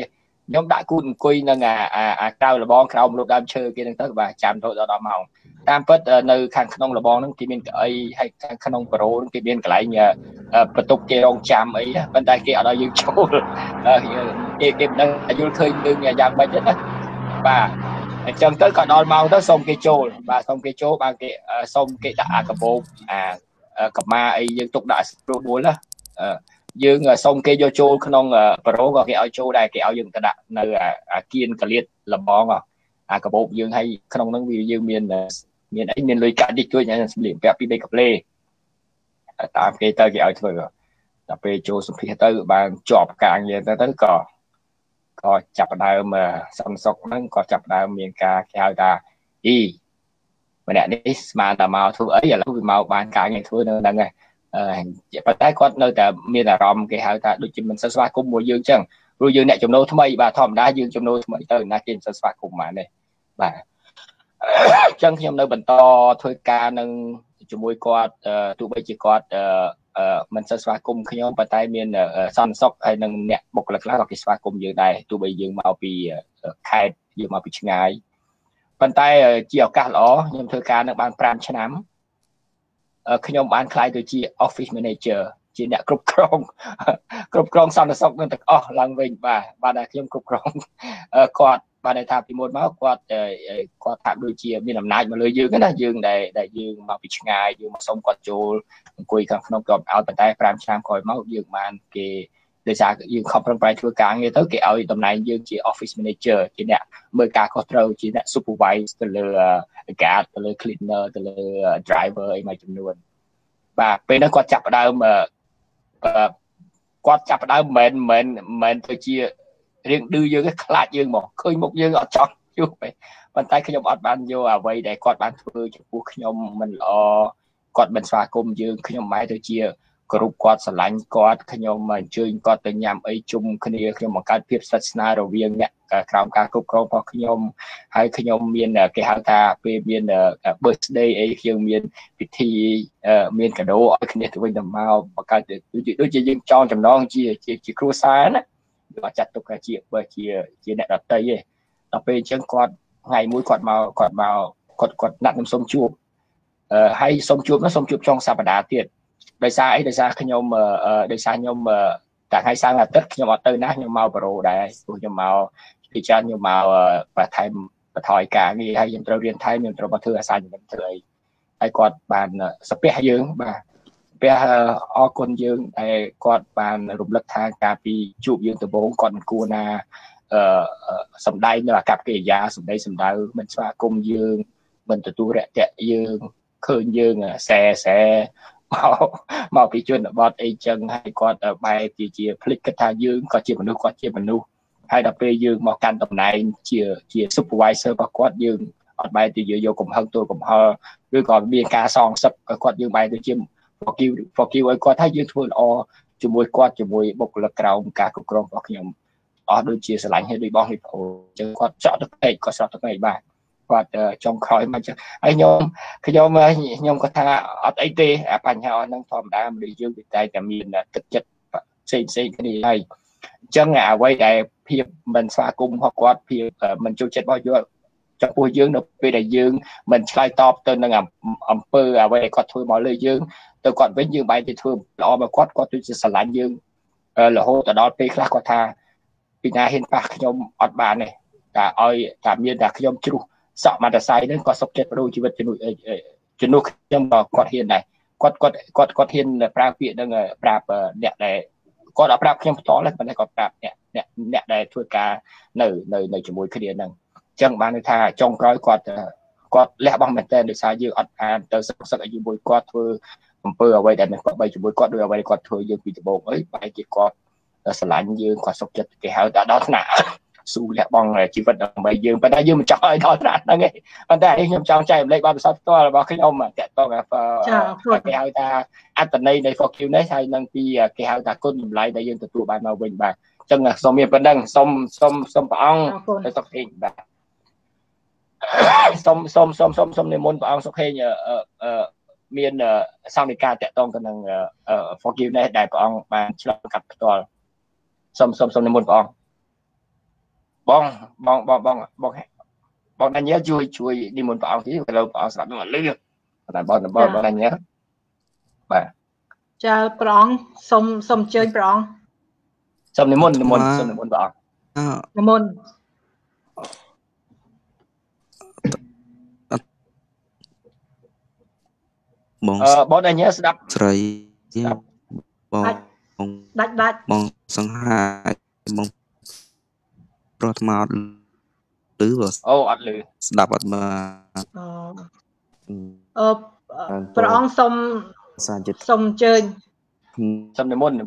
ខ្ញុំដាក់គូតអង្គុយនឹងអាក្រៅលបងក្រោមលុបដើមឈើគេហ្នឹងទៅបាទចាំរហូតដល់ម៉ោងតាមពិតនៅខាងក្នុងលបងហ្នឹងគេមានកៅអីហើយខាងក្នុងប្រូហ្នឹងគេមានកន្លែងបន្ទប់គេរងចាំអីប៉ុន្តែគេអត់ឲ្យយើងចូលគេមិនដឹងយល់ឃើញយើងយ៉ាងម៉េចទេណាបាទអញ្ចឹងទៅក៏ដល់ម៉ោងទៅសូមគេចូលបាទសូមគេចូលបាទគេសូមគេដាក់អាកាបូបកម្មាអីយើងទុកដាក់ស្រួលណាយើងសូមគេយកចូលក្នុងប្រូក៏គេឲ្យចូលដែរគេឲ្យយើងទៅដាក់នៅអាគៀនកលៀតលបងអាកាបូបយើងឲ្យក្នុងហ្នឹងវាយើងមានអីមានលុយកាក់តិចតួចសម្លៀកបំពាក់ពី3កាផ្លេតាមគេទៅគេឲ្យធ្វើដល់ពេលចូលសម្ភារទៅបានជាប់ការងារទៅក៏ចាប់ផ្ដើមសន្តិសុខហ្នឹងក៏ចាប់ផ្ដើមមានការគេហៅថាម្នាក់នេះស្មានតែមកធ្វើអីឥឡូវវាមកបានការងារធ្វើនៅហ្នឹងហើយប៉ុន្តែគាត់នៅតែមានអារម្មណ៍គេហៅថាដូចជាមិនសូវស្វាគមន៍មួយយើងចឹងព្រោះយើងអ្នកចំណូលថ្មីបាទធម្មតាយើងចំណូលថ្មីទៅណាគេមិនសូវស្វាគមន៍បានទេបាទអញ្ចឹងខ្ញុំនៅបន្តធ្វើការនឹងជាមួយគាត់ទោះបីជាគាត់មិនសូវស្វាគមន៍ខ្ញុំប៉ុន្តែមានសន្តិសុខហើយនឹងអ្នកបុគ្គលិកខ្លះក៏គេស្វាគមន៍យើងដែរទោះបីយើងមកពីខេត្តយើងមកពីឆ្ងាយប៉ុន្តែជាឱកាសល្អខ្ញុំធ្វើការនឹងបាន5ឆ្នាំខ្ញុំបានក្លាយទៅជា office manager ជាអ្នកគ្រប់គ្រងសន្តិសុខនឹងទាំងអស់ឡើងវិញបាទតែខ្ញុំគ្រប់គ្រងគាត់បានថាពីមុនមកគាត់ថាដូចជាមានអំណាចមកលើយើងណាយើងដែលយើងមកពីឆ្ងាយយើងមកសុំគាត់ចូលអង្គុយខាងក្នុងគាត់ឲ្យប៉ុន្តែ5ឆ្នាំក្រោយមកយើងបានគេដោយសារយើងខំប្រឹងប្រែងធ្វើការងារទៅគេឲ្យតំណែងយើងជា office manager ជាអ្នកមើលការខុសត្រូវជាអ្នក supervise ទៅលើ guard ទៅលើ cleaner ទៅលើ driver អីមួយចំនួនបាទពេលហ្នឹងគាត់ចាប់ផ្ដើមមិនទៅជារៀងឌឺយើងខ្លាចយើងមកឃើញមុខយើងអត់ចង់ជួបទេប៉ុន្តែខ្ញុំអត់បានយកអ្វីដែលគាត់បានធ្វើចំពោះខ្ញុំមិនល្អគាត់មិនស្វាគមន៍យើងខ្ញុំបែរទៅជាគ្រប់គាត់ស្រឡាញ់គាត់ខ្ញុំអញ្ជើញគាត់ទៅញ៉ាំអីជុំគ្នាខ្ញុំបង្កើតភាពស្និទ្ធស្នាលរវាងអ្នកក្រោមការគ្រប់គ្រងរបស់ខ្ញុំហើយខ្ញុំមានគេហៅថាពេលមាន birthday អីខ្ញុំមានពិធីមានកាដូឲ្យគ្នាទៅវិញទៅមកបង្កើតដូចជាយើងចងចំណងជាគ្រួសារណាគាត់ចាត់ទុកថាជាអ្នកដតីឯងដល់ពេលអញ្ចឹងគាត់ថ្ងៃមួយគាត់មកគាត់ណាត់ខ្ញុំសុំជួបហើយសុំជួបចុងសប្តាហ៍ទៀតដោយសារអីដោយសារខ្ញុំតែថ្ងៃសៅរ៍អាទិត្យខ្ញុំអត់ទៅណាខ្ញុំមកប្រូដែរព្រោះខ្ញុំមកពីចានខ្ញុំមកបន្ថែមបន្ថយការងារហើយខ្ញុំត្រូវរៀនថែមខ្ញុំត្រូវមកធ្វើអាសាខ្ញុំធ្វើអីហើយគាត់បានសាពះយើងបាទព្រះអរគុណយើងដែលគាត់បានរំលឹកថាការពីជួបយើងដំបូងគាត់មិនគួរណាសម្ដែងនៅអាកប្បកិរិយាសម្ដីសម្ដៅមិនស្វាគមន៍យើងមិនទទួលរាក់ទាក់យើងឃើញយើងសែមកពីជនបទអីចឹងហើយគាត់បែរជាភ្លេចគិតថាយើងក៏ជាមនុស្សគាត់ជាមនុស្សហើយដល់ពេលយើងមកកាន់តំណែងជា supervisor របស់គាត់យើងអត់បែរទៅយកកំហឹងទល់កំហល់ឬក៏មានការសងសឹកគាត់យើងបែរទៅជា forgive ឲ្យគាត់ថាយើងធ្វើល្អជាមួយគាត់ជាមួយបុគ្គលិកក្រោមការគ្រប់គ្រងរបស់ខ្ញុំអស់ដូចជាស្រឡាញ់ឲ្យដូចបងនេះបងអញ្ចឹងគាត់ចង់ទៅពេកគាត់ស្រស់ទៅពេកបាទគាត់ចង់ក្រោយមកអញ្ចឹងហើយខ្ញុំគាត់ថាអត់អីទេអាបញ្ហាអស់ហ្នឹងធម្មតាមនុស្សយើងតែតែមានទឹកចិត្តផ្សេងគ្នាហើយអញ្ចឹងអ្វីដែលភាពមិនស្វាគមន៍របស់គាត់ភាពមិនចូលចិត្តរបស់យើងចំពោះយើងនៅពេលដែលយើងមិនឆ្លើយតបទៅនឹងអំពើអ្វីដែលគាត់ធ្វើមកលើយើងទៅគាត់វិញយើងបែរទៅធ្វើល្អមកគាត់ដូចជាស្រឡាញ់យើងរហូតដល់ពេលខ្លះគាត់ថាពីណាហ៊ានប៉ះខ្ញុំអត់បានទេតែឲ្យតែមានតែខ្ញុំជ្រុះសក់មន្តស័យហ្នឹងគាត់សុខចិត្តបដូរជីវិតជំនួសខ្ញុំក៏គាត់ហ៊ានដែរគាត់ហ៊ានប្រើពាក្យហ្នឹងប្រាប់អ្នកដែលគាត់អត់ប្រាប់ខ្ញុំផ្ទាល់ទេប៉ុន្តែគាត់ប្រាប់អ្នកដែលធ្វើការនៅជាមួយគ្នាហ្នឹងអញ្ចឹងបានន័យថាចុងក្រោយគាត់លះបង់មែនតើដោយសារយើងអត់បានទៅសឹកឲ្យជាមួយគាត់ធ្វើអំពើអ្វីដែលមិនគាត់បីជាមួយគាត់ដោយអ្វីគាត់ធ្វើយើងពីដំបូងអីបែរជាគាត់ស្រឡាញ់យើងគាត់សុខចិត្តគេហៅថាដល់ថ្នាក់ស៊ូលះបង់ជីវិតដើម្បីយើងប៉ុន្តែយើងមិនចង់ឲ្យដល់ថ្នាក់ហ្នឹងទេប៉ុន្តែខ្ញុំចង់ចែករំលែកបទពិសោធន៍ផ្ទាល់របស់ខ្ញុំតាក់ទងគេហៅថាអត្តន័យនៃ forgiveness ហើយនឹងពីគេហៅថាគុណតម្លៃដែលយើងទទួលបានមកវិញបាទអញ្ចឹងសូមមានប៉ុណ្ណឹងសូមព្រះអង្គទៅសុខហេងបាទសូមនិមន្តព្រះអង្គសុខហេងមានសង្ឃនិកាតាក់ទងទៅនឹង forgiveness ដែលព្រះអង្គបានឆ្លងកាត់ផ្ទាល់សូមនិមន្តព្រះអង្គបងអញ្ញើជួយនិមន្តព្រះអង្គទីឥឡូវព្រះអង្គស្ដាប់មកលឺតែបងអញ្ញើបាទចាព្រះអង្គសូមអញ្ជើញព្រះអង្គសូមនិមន្តព្រះអង្គនិមន្តបងអញ្ញើស្ដាប់ស្រីបងដាច់បងសង្ហាបងប្រត់មកឮបើអូអត់ឮស្ដាប់អត់មកព្រះអង្គសូមអញ្ជើញសូមនិមន្ត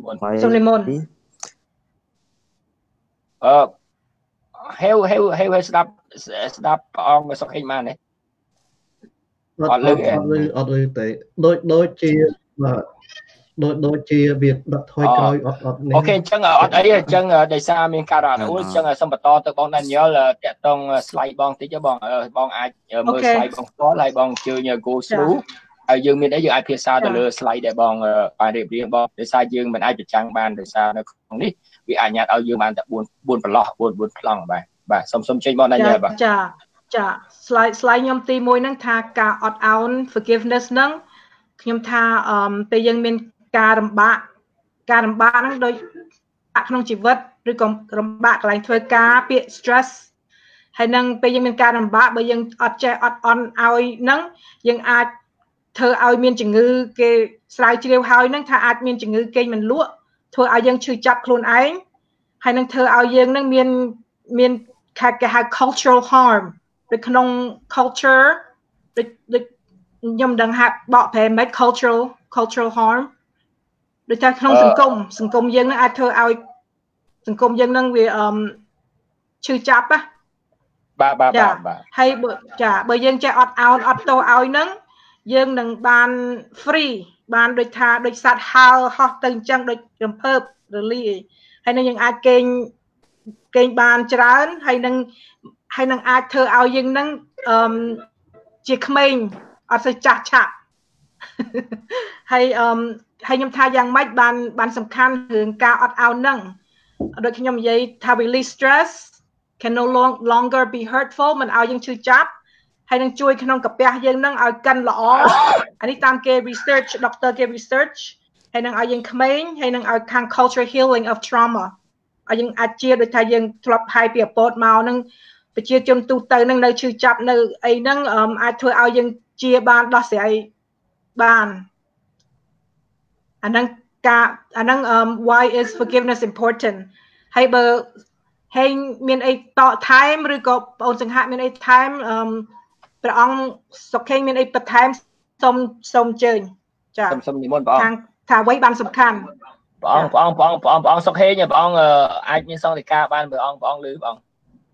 ហេវស្ដាប់ព្រះអង្គសុខហេងបានទេអត់ឮទេដូចជាបាទដូចជាវាដាក់ថយក្រោយអត់នេះអូខេអញ្ចឹងអត់អីអញ្ចឹងដោយសារមានការរ៉ាអូអញ្ចឹងសូមបន្តទៅបងដានីយ៉លតាក់ទង slide បងតិចបងអាចមើល slide បងផ្ទាល់ហើយបងអញ្ជើញ go through ហើយយើងមានអីយើងអាចភាសាទៅលើ slide ដែលបងបានរៀបរៀងបងដោយសារយើងមិនអាចប្រចាំងបានដោយសារនៅក្នុងនេះវាអនុញ្ញាតឲ្យយើងបានតែ4ប្រឡោះ4ប្លង់បាទសូមចេញបងដានីយ៉លបាទចា slide ខ្ញុំទី1ហ្នឹងថាការអត់ឱន forgiveness ហ្នឹងខ្ញុំថាពេលយើងមានការរំបាក់ហ្នឹងដូចក្នុងជីវិតឬក៏រំបាក់កន្លែងធ្វើការពាក្យ stress ហើយនឹងពេលយើងមានការរំបាក់បើយើងអត់ចេះអត់អន់ឲ្យហ្នឹងយើងអាចធ្វើឲ្យមានជំងឺគេស្រាវជ្រាវហើយហ្នឹងថាអាចមានជំងឺគេមិនលក់ធ្វើឲ្យយើងឈឺចាប់ខ្លួនឯងហើយនឹងធ្វើឲ្យយើងហ្នឹងមានគេហៅ cultural harm នៅក្នុង culture ដូចខ្ញុំដឹងហាក់បកប្រែមិន cultural harm ដូចថាក្នុងសង្គមយើងនឹងអាចធ្វើឲ្យសង្គមយើងនឹងវាឈឺចាប់ណាបាទហើយបើយើងចេះអត់ឱនអត់ទោសឲ្យនឹងយើងនឹងបាន free បានដូចសត្វហើរហោះទៅអញ្ចឹងដូចរំភើបរលាយហើយនឹងយើងអាចកេងបានច្រើនហើយនឹងអាចធ្វើឲ្យយើងនឹងជាក្មេងអត់សូវចាស់ឆាប់ហើយខ្ញុំថាយ៉ាងម៉េចបានសំខាន់រឿងការអត់ឱនហ្នឹងដូចខ្ញុំនិយាយថា release stress can no longer be hurtful មិនឲ្យយើងឈឺចាប់ហើយនឹងជួយក្នុងកាពះយើងហ្នឹងឲ្យកាន់ល្អអានេះតាមគេ research doctor គេ research ហើយនឹងឲ្យយើងក្មេងហើយនឹងឲ្យខាង culture healing of trauma ឲ្យយើងអាចជាដូចថាយើងធ្លាប់ហើយពីអពតមកហ្នឹងប្រជាជនទូទៅហ្នឹងនៅឈឺចាប់នៅអីហ្នឹងអាចធ្វើឲ្យយើងជាបានដោះស្រាយបានអាហ្នឹងwhy is forgiveness important ហើយបើហេងមានអីតកថែមឬក៏បងអូនសង្ហាមានអីថែមព្រះអង្គសុខេងមានអីបន្ថែមសូមអញ្ជើញចាសូមនិមន្តព្រះអង្គថាអ្វីបានសំខាន់ព្រះអង្គសុខេងព្រះអង្គអាចមានសង្ឃិកាបានព្រះអង្គឮព្រះអង្គ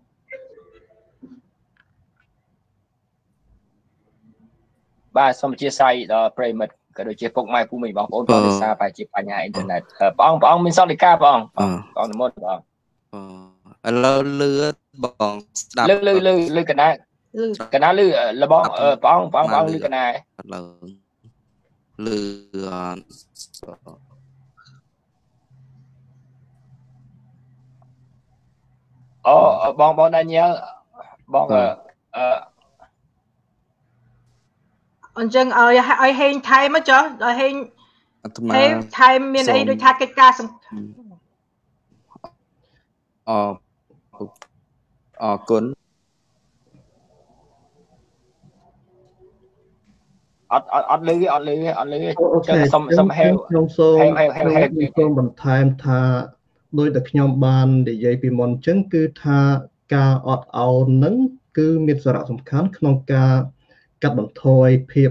បាទសូមអធិស្ឋានដល់ប្រិមិត្តក៏ដូចជាពុកម៉ែពូមីបងប្អូនក៏ដោយសារបែរជាបញ្ហាអ៊ីនធឺណិតព្រះអង្គមានសង្ឃិកាព្រះអង្គនិមន្តព្រះអង្គឥឡូវលឺបងស្ដាប់លឺកណាលឺលបងព្រះអង្គលឺកណាឥឡូវលឺបងដានីយ៉លបងអញ្ចឹងឲ្យហេងថែមចុះឲ្យហេងថែមមានអីដូចថាកិច្ចការអរគុណអត់លឺចឹងសុំហេវខ្ញុំសូមបន្ថែមថាដោយតែខ្ញុំបាននិយាយពីមុនអញ្ចឹងគឺថាការអត់ឱនហ្នឹងគឺមានសារៈសំខាន់ក្នុងការកាត់បន្ថយភាព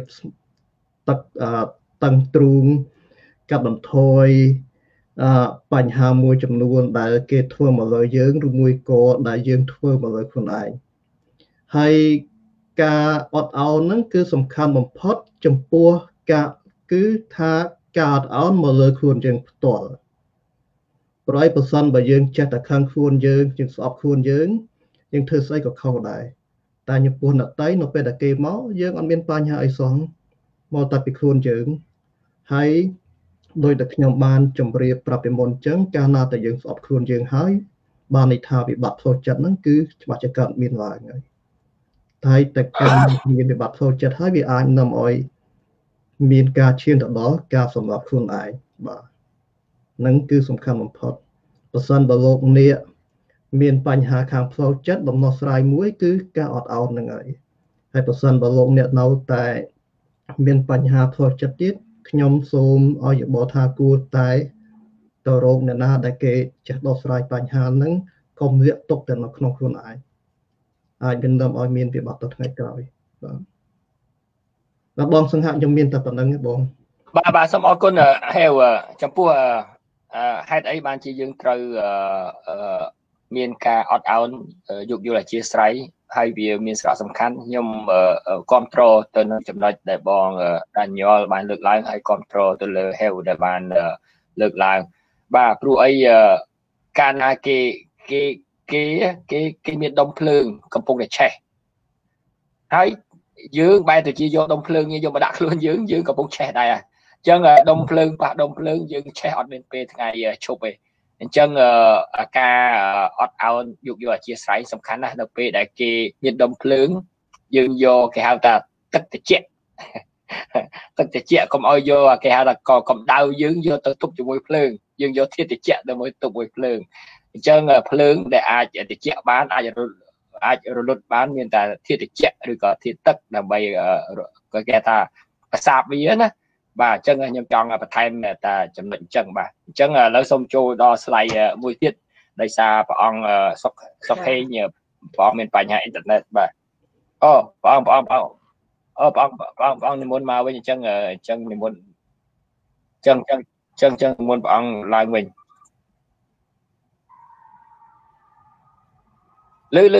តឹងទ្រូងកាត់បន្ថយបញ្ហាមួយចំនួនដែលគេធ្វើមកលើយើងឬមួយក៏ដែលយើងធ្វើមកលើខ្លួនឯងហើយការអត់ឱនហ្នឹងគឺសំខាន់បំផុតចំពោះគឺថាការអត់ឱនមកលើខ្លួនយើងផ្ទាល់ប្រយប្រសិនបើយើងចេះតែខឹងខ្លួនយើងស្អប់ខ្លួនយើងធ្វើស្អីក៏ខុសដែរតែចំពោះអ្នកតៃនៅពេលដែលគេមកយើងអត់មានបញ្ហាអីសោះមកតែពីខ្លួនយើងហើយដោយតែខ្ញុំបានជម្រាបប្រាប់ពីមុនអញ្ចឹងកាលណាតែយើងស្អប់ខ្លួនយើងហើយបានន័យថាវិបត្តិផ្លូវចិត្តហ្នឹងគឺច្បាស់ជាកើតមានឡើងហើយហើយតែការមានវិបត្តិផ្លូវចិត្តហើយវាអាចនាំឲ្យមានការឈានទៅដល់ការសម្លាប់ខ្លួនឯងបាទហ្នឹងគឺសំខាន់បំផុតប្រសិនបើលោកអ្នកមានបញ្ហាខាងផ្លូវចិត្តដំណោះស្រាយមួយគឺការអត់ឱនហ្នឹងហើយប្រសិនបើលោកអ្នកនៅតែមានបញ្ហាផ្លូវចិត្តទៀតខ្ញុំសូមឲ្យយោបល់ថាគួរតែទៅរកអ្នកណាដែលគេចេះដោះស្រាយបញ្ហាហ្នឹងកុំលាក់ទុកតែនៅក្នុងខ្លួនឯងអាចនឹងនាំឲ្យមានវិបត្តិទៅថ្ងៃក្រោយបាទបងសង្ហខ្ញុំមានតែប៉ុណ្្នឹងទេបងបាទសូមអរគុណហេវចំពោះហេតុអីបានជាយើងត្រូវមានការអត់ឱនយោគយល់អធ្យាស្រ័យហើយវាមានសារៈសំខាន់ខ្ញុំគ្រប់គ្រងទៅនឹងចំណុចដែលបងដាញ៉លបានលើកឡើងហើយគ្រប់គ្រងទៅលើហេវដែលបានលើកឡើងបាទព្រោះអីកាលណាគេមានដុំភ្លើងកំពុងតែឆេះហើយយើងបែរទៅជាយកដុំភ្លើងយកមកដាក់ខ្លួនយើងកំពុងឆេះដែរអញ្ចឹងដុំភ្លើងប៉ះដុំភ្លើងយើងឆេះអត់មានពេលថ្ងៃឈប់ទេអញ្ចឹងការអត់ឱនយោគយល់អធ្យាស្រ័យសំខាន់ណាស់នៅពេលដែលគេមានដុំភ្លើងយើងយកគេហៅថាទឹកត្រជាក់កុំឲ្យយកគេហៅថាកម្ដៅយើងយកទៅទប់ជាមួយភ្លើងយើងយកធាតុត្រជាក់ទៅមួយទប់មួយភ្លើងអញ្ចឹងភ្លើងដែលអាចត្រជាក់បានអាចរលត់បានមានតែធាតុត្រជាក់ឬក៏ធាតុទឹកដើម្បីគេថាប្រសាបវាណាបាទអញ្ចឹងខ្ញុំចង់បន្ថែមតែចំណុចអញ្ចឹងបាទអញ្ចឹងឥឡូវសូមចូលដល់ slide មួយទៀតដោយសារព្រះអង្គសុខហេងព្រះអង្គមានបញ្ហាអ៊ីនធឺណិតបាទអូព្រះអង្គនិមន្តមកវិញអញ្ចឹងនិមន្តអញ្ចឹងនិមន្តព្រះអង្គឡើងវិញលើឥឡូវ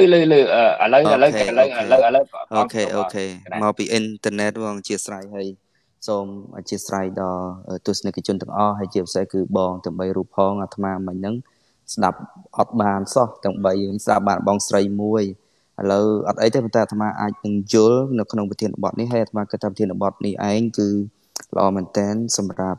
អូខេមកពីអ៊ីនធឺណិតបងអធិស្ឋានហើយសូមអធិស្ឋានដល់ទស្សនិកជនទាំងអស់ហើយជាពិសេសគឺបងទាំង3រូបផងអាត្មាមិញហ្នឹងស្ដាប់អត់បានសោះទាំង3យើងស្ដាប់បានបងស្រីមួយឥឡូវអត់អីទេប៉ុន្តែអាត្មាអាចនឹងយល់នៅក្នុងប្រធានបទនេះហើយអាត្មាគិតថាប្រធានបទនេះឯងគឺល្អមែនតើសម្រាប់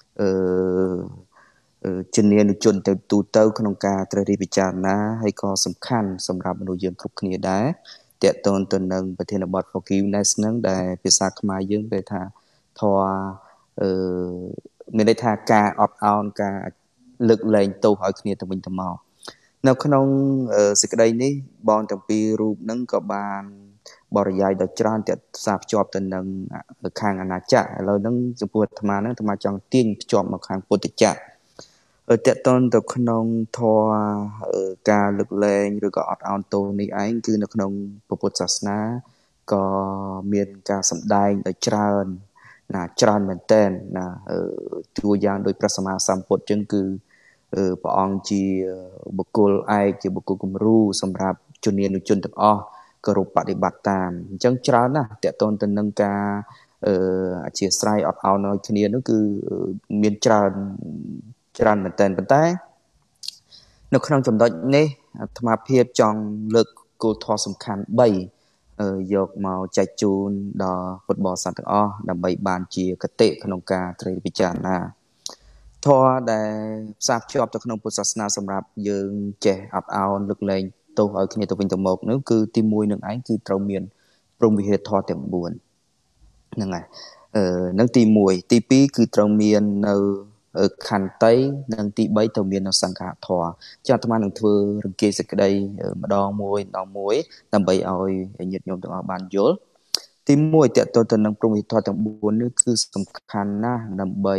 ជំនាញជនទៅទូទៅក្នុងការត្រិះរិះពិចារណាហើយក៏សំខាន់សម្រាប់មនុស្សយើងគ្រប់គ្នាដែរតេតតទៅនឹងប្រធានបទ forgiveness ហ្នឹងដែលភាសាខ្មែរយើងគេថាធម៌មានន័យថាការអត់ឱនការលើកលែងទោសឲ្យគ្នាទៅវិញទៅមកនៅក្នុងសេចក្តីនេះបងទាំងពីររូបហ្នឹងក៏បានបរិយាយដ៏ច្រើនតែផ្សារភ្ជាប់ទៅនឹងខាងអាណាចក្រឥឡូវហ្នឹងចំពោះអាត្មាហ្នឹងអាត្មាចង់ទាញភ្ជាប់មកខាងពុទ្ធចក្រតេតតទៅក្នុងធម៌ការលើកលែងឬក៏អត់ឱនទោសនេះឯងគឺនៅក្នុងពុទ្ធសាសនាក៏មានការសម្ដែងដ៏ច្រើនមែនទែនតួយ៉ាងដោយព្រះសម្មាសម្ពុទ្ធចឹងគឺព្រះអង្គជាបុគ្គលឯកជាបុគ្គលគំរូសម្រាប់ជំនាញជនទាំងអស់គោរពបដិបត្តិតាមអញ្ចឹងច្រើនណាស់តេតតទៅនឹងការអធិស្ឋានអត់ឱនឲ្យគ្នានោះគឺមានច្រើនមែនទែនប៉ុន្តែនៅក្នុងចំណុចនេះអាត្មាភាពចង់លើកគោលធម៌សំខាន់3យកមកចែកជូនដល់ពុទ្ធបរិស័ទទាំងអស់ដើម្បីបានជាគតិក្នុងការត្រិះពិចារណាធម៌ដែលផ្សារភ្ជាប់ទៅក្នុងពុទ្ធសាសនាសម្រាប់យើងចេះអត់ឱនលើកលែងទោសឲ្យគ្នាទៅវិញទៅមកនោះគឺទី1នឹងឯងគឺត្រូវមានព្រហ្មវិហារធម៌ទាំង4ហ្នឹងហើយនឹងទី1ទី2គឺត្រូវមាននៅខន្តីនិងទី3ទៅមាននៅសង្ឃធម៌ចាអាត្មានឹងធ្វើរង្គាយសេចក្តីម្ដងមួយដើម្បីឲ្យញាតិញោមទាំងអស់បានយល់ទី1តេតទៅនឹងព្រហ្មវិហារធម៌ទាំង4នេះគឺសំខាន់ណាស់ដើម្បី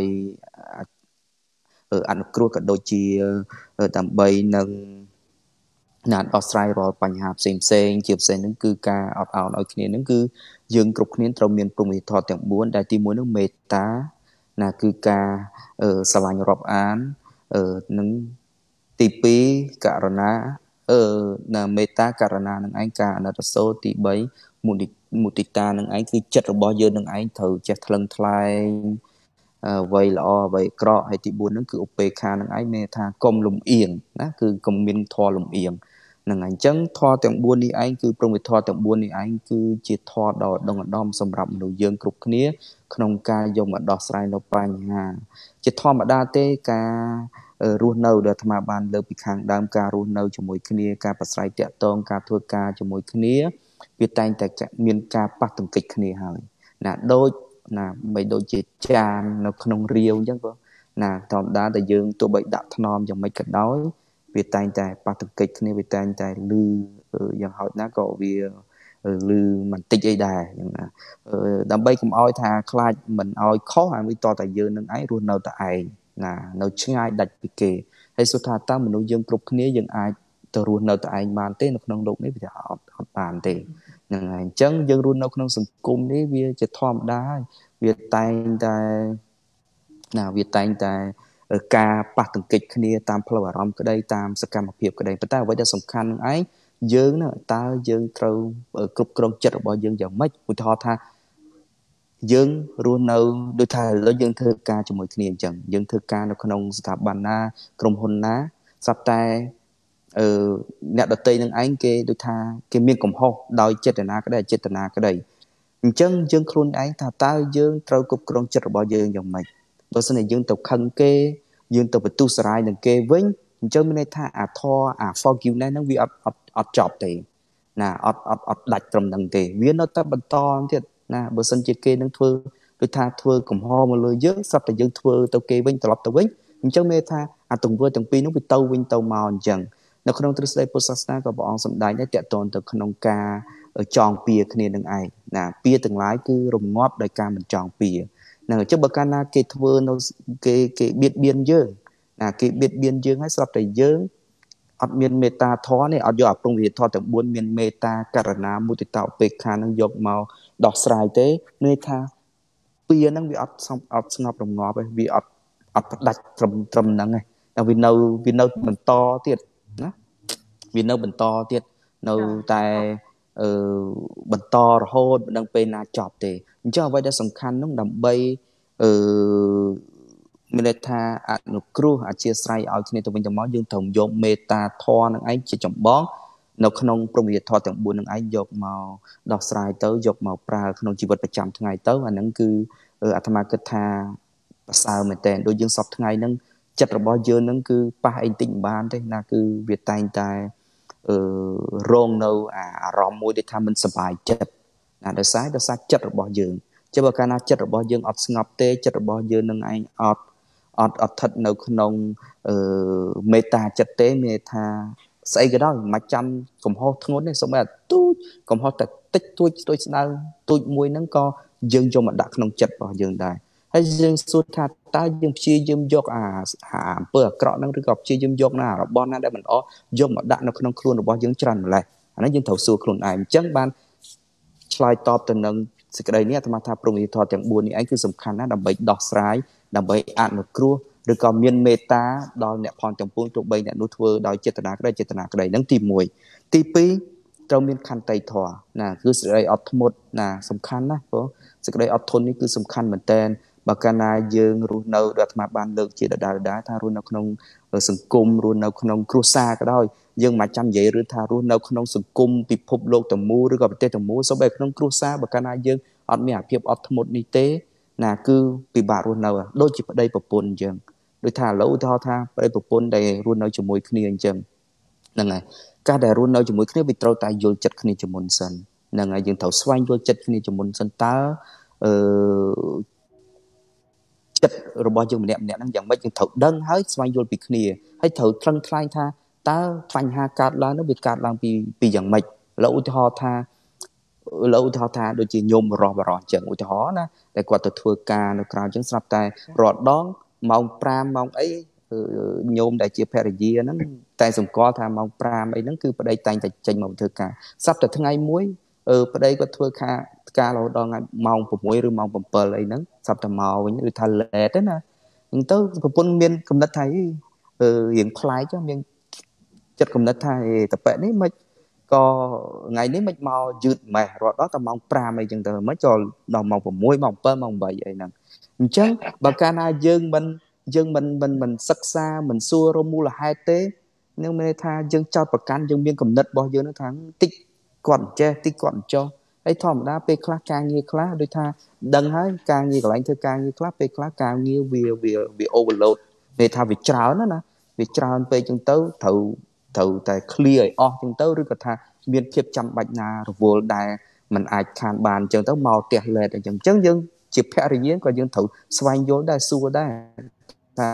អនុគ្រោះក៏ដូចជាដើម្បីនឹងដោះស្រាយរាល់បញ្ហាផ្សេងជាផ្សេងហ្នឹងគឺការអត់ឱនឲ្យគ្នាហ្នឹងគឺយើងគ្រប់គ្នាត្រូវមានព្រហ្មវិហារធម៌ទាំង4ដែលទី1ហ្នឹងមេត្តាគឺការស្រឡាញ់រាប់អាននឹងទី2ករុណាមេត្តាករុណានឹងឯងការអាណិតអាសូរទី3មុទិតានឹងឯងគឺចិត្តរបស់យើងនឹងឯងត្រូវចេះថ្លឹងថ្លែងអ្វីល្អអ្វីអាក្រក់ហើយទី4ហ្នឹងគឺឧបេក្ខានឹងឯងមានថាកុំលំអៀងណាគឺកុំមានធម៌លំអៀងហ្នឹងហើយអញ្ចឹងធម៌ទាំង4នេះឯងគឺព្រហ្មវិហារធម៌ទាំង4នេះឯងគឺជាធម៌ដ៏ដងឧត្តមសម្រាប់មនុស្សយើងគ្រប់គ្នាក្នុងការយកមកដោះស្រាយនៅបញ្ហាជាធម្មតាទេការរស់នៅដែលអាត្មាបានលើកពីខាងដើមការរស់នៅជាមួយគ្នាការប្រស្រ័យទាក់ទងការធ្វើការជាមួយគ្នាវាតែងតែមានការប៉ះទង្គិចគ្នាហើយណាដូចណាមិនដូចជាចាននៅក្នុងរាវអញ្ចឹងបងណាធម្មតាតែយើងទោះបីដាក់ថ្នមយ៉ាងម៉េចក៏ដោយវាតែងតែប៉ះទង្គិចគ្នាវាតែងតែលឺយ៉ាងហោចណាស់ក៏វាលឺមិនតិចអីដែរអញ្ចឹងណាដើម្បីកុំឲ្យថាខ្លាចមិនឲ្យខុសហើយតតែយើងនឹងឯងរស់នៅតែឯងណានៅឆ្ងាយដាច់ពីគេហើយសុទ្ធថាតើមនុស្សយើងគ្រប់គ្នាយើងអាចទៅរស់នៅតែឯងបានទេនៅក្នុងโลกនេះវាអត់បានទេហ្នឹងហើយអញ្ចឹងយើងរស់នៅក្នុងសង្គមនេះវាជាធម្មតាហើយវាតែងតែការប៉ះទង្គិចគ្នាតាមផ្លូវអារម្មណ៍ក្តីតាមសកម្មភាពក្តីប៉ុន្តែអ្វីដែលសំខាន់នឹងឯងយើងតើយើងត្រូវគ្រប់គ្រងចិត្តរបស់យើងយ៉ាងម៉េចឧទាហរណ៍ថាយើងរស់នៅដូចថាឥឡូវយើងធ្វើការជាមួយគ្នាអញ្ចឹងយើងធ្វើការនៅក្នុងស្ថាប័នណាក្រុមហ៊ុនណាស្រាប់តែអ្នកដទៃនឹងឯងគេដូចថាគេមានកំហុសដោយចេតនាក្តីអចេតនាក្តីអញ្ចឹងយើងខ្លួនឯងថាតើយើងត្រូវគ្រប់គ្រងចិត្តរបស់យើងយ៉ាងម៉េចបើមិនតែយើងទៅខឹងគេយើងទៅបន្ទុះសារាយនឹងគេវិញអញ្ចឹងមានន័យថាអា forgiveness ហ្នឹងវាអត់ចប់ទេណាអត់ដាច់ត្រឹមហ្នឹងទេវានៅតែបន្តទៀតណាបើសិនជាគេនឹងធ្វើដូចថាធ្វើកំហុសមកលើយើងស្រាប់តែយើងធ្វើទៅគេវិញត្រឡប់ទៅវិញអញ្ចឹងមានន័យថាអាទង្វើទាំងពីរនោះវាទៅវិញទៅមកអញ្ចឹងនៅក្នុងទ្រឹស្ដីពុទ្ធសាសនាក៏ព្រះអង្គសម្ដែងដែរតកតនទៅក្នុងការចងពៀគ្នានឹងឯងណាពៀទាំងឡាយគឺរងាប់ដោយការមិនចងពៀហ្នឹងអញ្ចឹងបើកាលណាគេធ្វើនៅគេបៀតបៀនយើងណាគេបៀតបៀនយើងហើយស្រាប់តែយើងអត់មានមេត្តាធម៌នេះអត់យកអាព្រំវិហារធម៌ទាំង4មានមេត្តាករុណាមុទិតាឧបេក្ខានឹងយកមកដោះស្រាយទេមានថាពៀហ្នឹងវាអត់ស្ងប់រងាប់ទេវាអត់ផ្ដាច់ត្រឹមហ្នឹងទេតែវានៅបន្តទៀតណាវានៅបន្តទៀតនៅតែបន្តរហូតមិនដឹងពេលណាចប់ទេអញ្ចឹងអ្វីដែលសំខាន់នោះដើម្បីមានន័យថាអនុគ្រោះអធិស្ឋានឲ្យគ្នាទៅវិញទៅមកយើងត្រូវយកមេត្តាធម៌នឹងឯងជាចម្បងនៅក្នុងព្រហ្មវិហារធម៌ទាំង4នឹងឯងយកមកដោះស្រាយទៅយកមកប្រើក្នុងជីវិតប្រចាំថ្ងៃទៅអាហ្នឹងគឺអាត្មាគិតថាប្រសើរមែនតើដូចយើងសពថ្ងៃហ្នឹងចិត្តរបស់យើងហ្នឹងគឺប៉ះអីតិចមិនបានទេណាគឺវាតែងតែរងនៅអារម្មណ៍មួយដែលថាមិនសប្បាយចិត្តណាដោយសារចិត្តរបស់យើងចុះបើកាលណាចិត្តរបស់យើងអត់ស្ងប់ទេចិត្តរបស់យើងនឹងឯងអត់ស្ថិតនៅក្នុងមេត្តាចិត្តទេមានថាស្អីក៏ដោយមិនចាំកំហុសធ្ងន់ទេសូម្បីតែទូចកំហុសតែតិចទួចស្ដៅទូចមួយហ្នឹងក៏យើងយកមកដាក់ក្នុងចិត្តរបស់យើងដែរហើយយើងសួរថាតើយើងព្យាយាមយកអំពើអាក្រក់ហ្នឹងឬក៏ព្យាយាមយករបស់ណាដែលមិនល្អយកមកដាក់នៅក្នុងខ្លួនរបស់យើងច្រើនម្ល៉េះអានេះយើងត្រូវសួរខ្លួនឯងអញ្ចឹងបានឆ្លើយតបទៅនឹងសេចក្តីនេះអាត្មាថាព្រហ្មវិហារធម៌ទាំង4នេះឯងគឺសំខាន់ណាស់ដើម្បីដោះស្រាយដើម្បីអនុគ្រោះឬក៏មានមេត្តាដល់អ្នកផងទាំងពួងទោះបីអ្នកនោះធ្វើដោយចេតនាក្តីហ្នឹងទី1ទី2ត្រូវមានខន្តីធម៌ណាគឺសេចក្តីអត់ធ្មត់ណាសំខាន់ណាស់ព្រោះសេចក្តីអត់ធន់នេះគឺសំខាន់មែនតើបើកាលណាយើងរស់នៅដោយអាត្មាបានលើកជាដដែលថារស់នៅក្នុងសង្គមរស់នៅក្នុងគ្រួសារក៏ដោយយើងមិនចាំនិយាយឬថារស់នៅក្នុងសង្គមពិភពលោកទាំងមូលឬក៏ប្រទេសទាំងមូលសូម្បីក្នុងគ្រួសារបើកាលណាយើងអត់មានអាភាពអត់ធ្មត់នេះទេណាគឺពិបាករស់នៅដូចជាប្តីប្រពន្ធអញ្ចឹងដូចថាឥឡូវឧទាហរណ៍ថាប្តីប្រពន្ធដែលរស់នៅជាមួយគ្នាអញ្ចឹងហ្នឹងហើយការដែលរស់នៅជាមួយគ្នាវាត្រូវតែយល់ចិត្តគ្នាជាមុនសិនហ្នឹងហើយយើងត្រូវស្វែងយល់ចិត្តគ្នាជាមុនសិនតើចិត្តរបស់យើងម្នាក់ហ្នឹងយ៉ាងម៉េចយើងត្រូវដឹងហើយស្វែងយល់ពីគ្នាហើយត្រូវថ្លឹងថ្លែងថាតើបញ្ហាកើតឡើងនោះវាកើតឡើងពីយ៉ាងម៉េចឥឡូវឧទាហរណ៍ថាដូចជាញោមបរោះអញ្ចឹងឧទាហរណ៍ណាតែគាត់ទៅធ្វើការនៅក្រៅអញ្ចឹងស្រាប់តែរាល់ដងម៉ោង5ម៉ោងអីញោមដែលជាភរិយាហ្នឹងតែសម្គាល់ថាម៉ោង5អីហ្នឹងគឺប្តីតែងតែចេញមកធ្វើការស្រាប់តែថ្ងៃមួយប្តីគាត់ធ្វើការរហូតដល់ម៉ោង6ឬម៉ោង7អីហ្នឹងស្រាប់តែមកវិញឬថា late ទេណាអញ្ចឹងទៅប្រពន្ធមានកំណត់ថារៀងប្លែកចុះមានចិត្តកំណត់ថាតប៉ែនេះមិនក៏ថ្ងៃនេះមិនមកយឺតម៉េះរត់ដល់តែម៉ោង5អីចឹងទៅមិនចូលដល់ម៉ោង6ម៉ោង7ម៉ោង8អីហ្នឹងអញ្ចឹងបើកាលណាយើងមិនសិក្សាមិនសួររមូលហេតុទេនឹងមានន័យថាយើងចោទប្រកាន់យើងមានគំនិតរបស់យើងនឹងថាតិចគាត់ចេះតិចគាត់ចោះហើយធម្មតាពេលខ្លះការងារខ្លះដូចថាដឹងហើយការងារកន្លែងធ្វើការងារខ្លះពេលខ្លះការងារវា overload ន័យថាវាច្រើនណាវាច្រើនពេកចឹងទៅត្រូវតែ clear ឲ្យអស់ចឹងទៅឬក៏ថាមានភាពចាំបាច់ណារវល់ដែលมันអាចខានបានចឹងទៅមកផ្ទះលេតអញ្ចឹងយើងជាភរិយាក៏យើងត្រូវស្វែងយល់ដែរសួរដែរថា